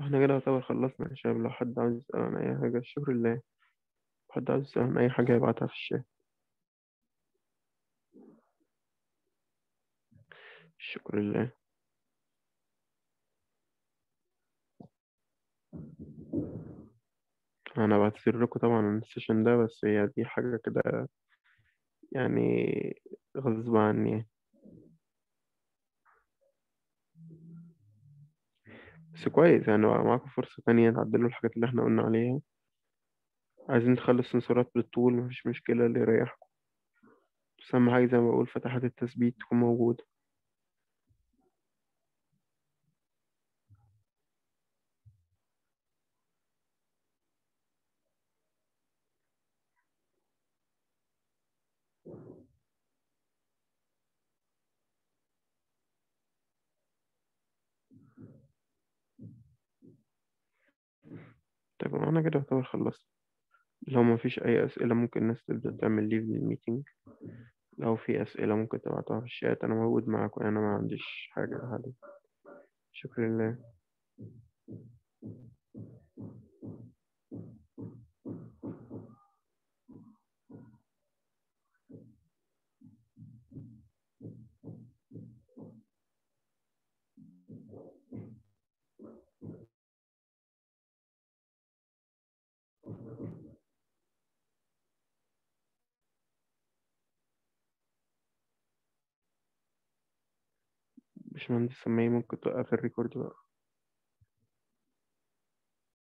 احنا كده يعتبر خلصنا يا شباب. لو حد عاوز يسأل عن أي حاجة، الشكر لله. لو حد عاوز يسأل عن أي حاجة يبعتها في الشات. الشكر لله. أنا بعتذر لكم طبعا عن السيشن ده، بس هي دي حاجة كده يعني غصب عني يعني. بس كويس يعني، بقى معاكم فرصة تانية تعدلوا الحاجات اللي احنا قلنا عليها. عايزين نخلي السنسورات بالطول، مفيش مشكلة، اللي يريحكم. بس أهم حاجة زي ما بقول فتحات التثبيت تكون موجودة. طيب أنا كده يعتبر خلصت. لو مفيش أي أسئلة ممكن الناس تبدأ تعمل ليف للميتنج. لو في أسئلة ممكن تبعتوها في الشات، أنا موجود معاكم، أنا ما عنديش حاجة حاليا. شكرا لله. باشمهندس سماعي، ممكن توقف الريكورد بقى.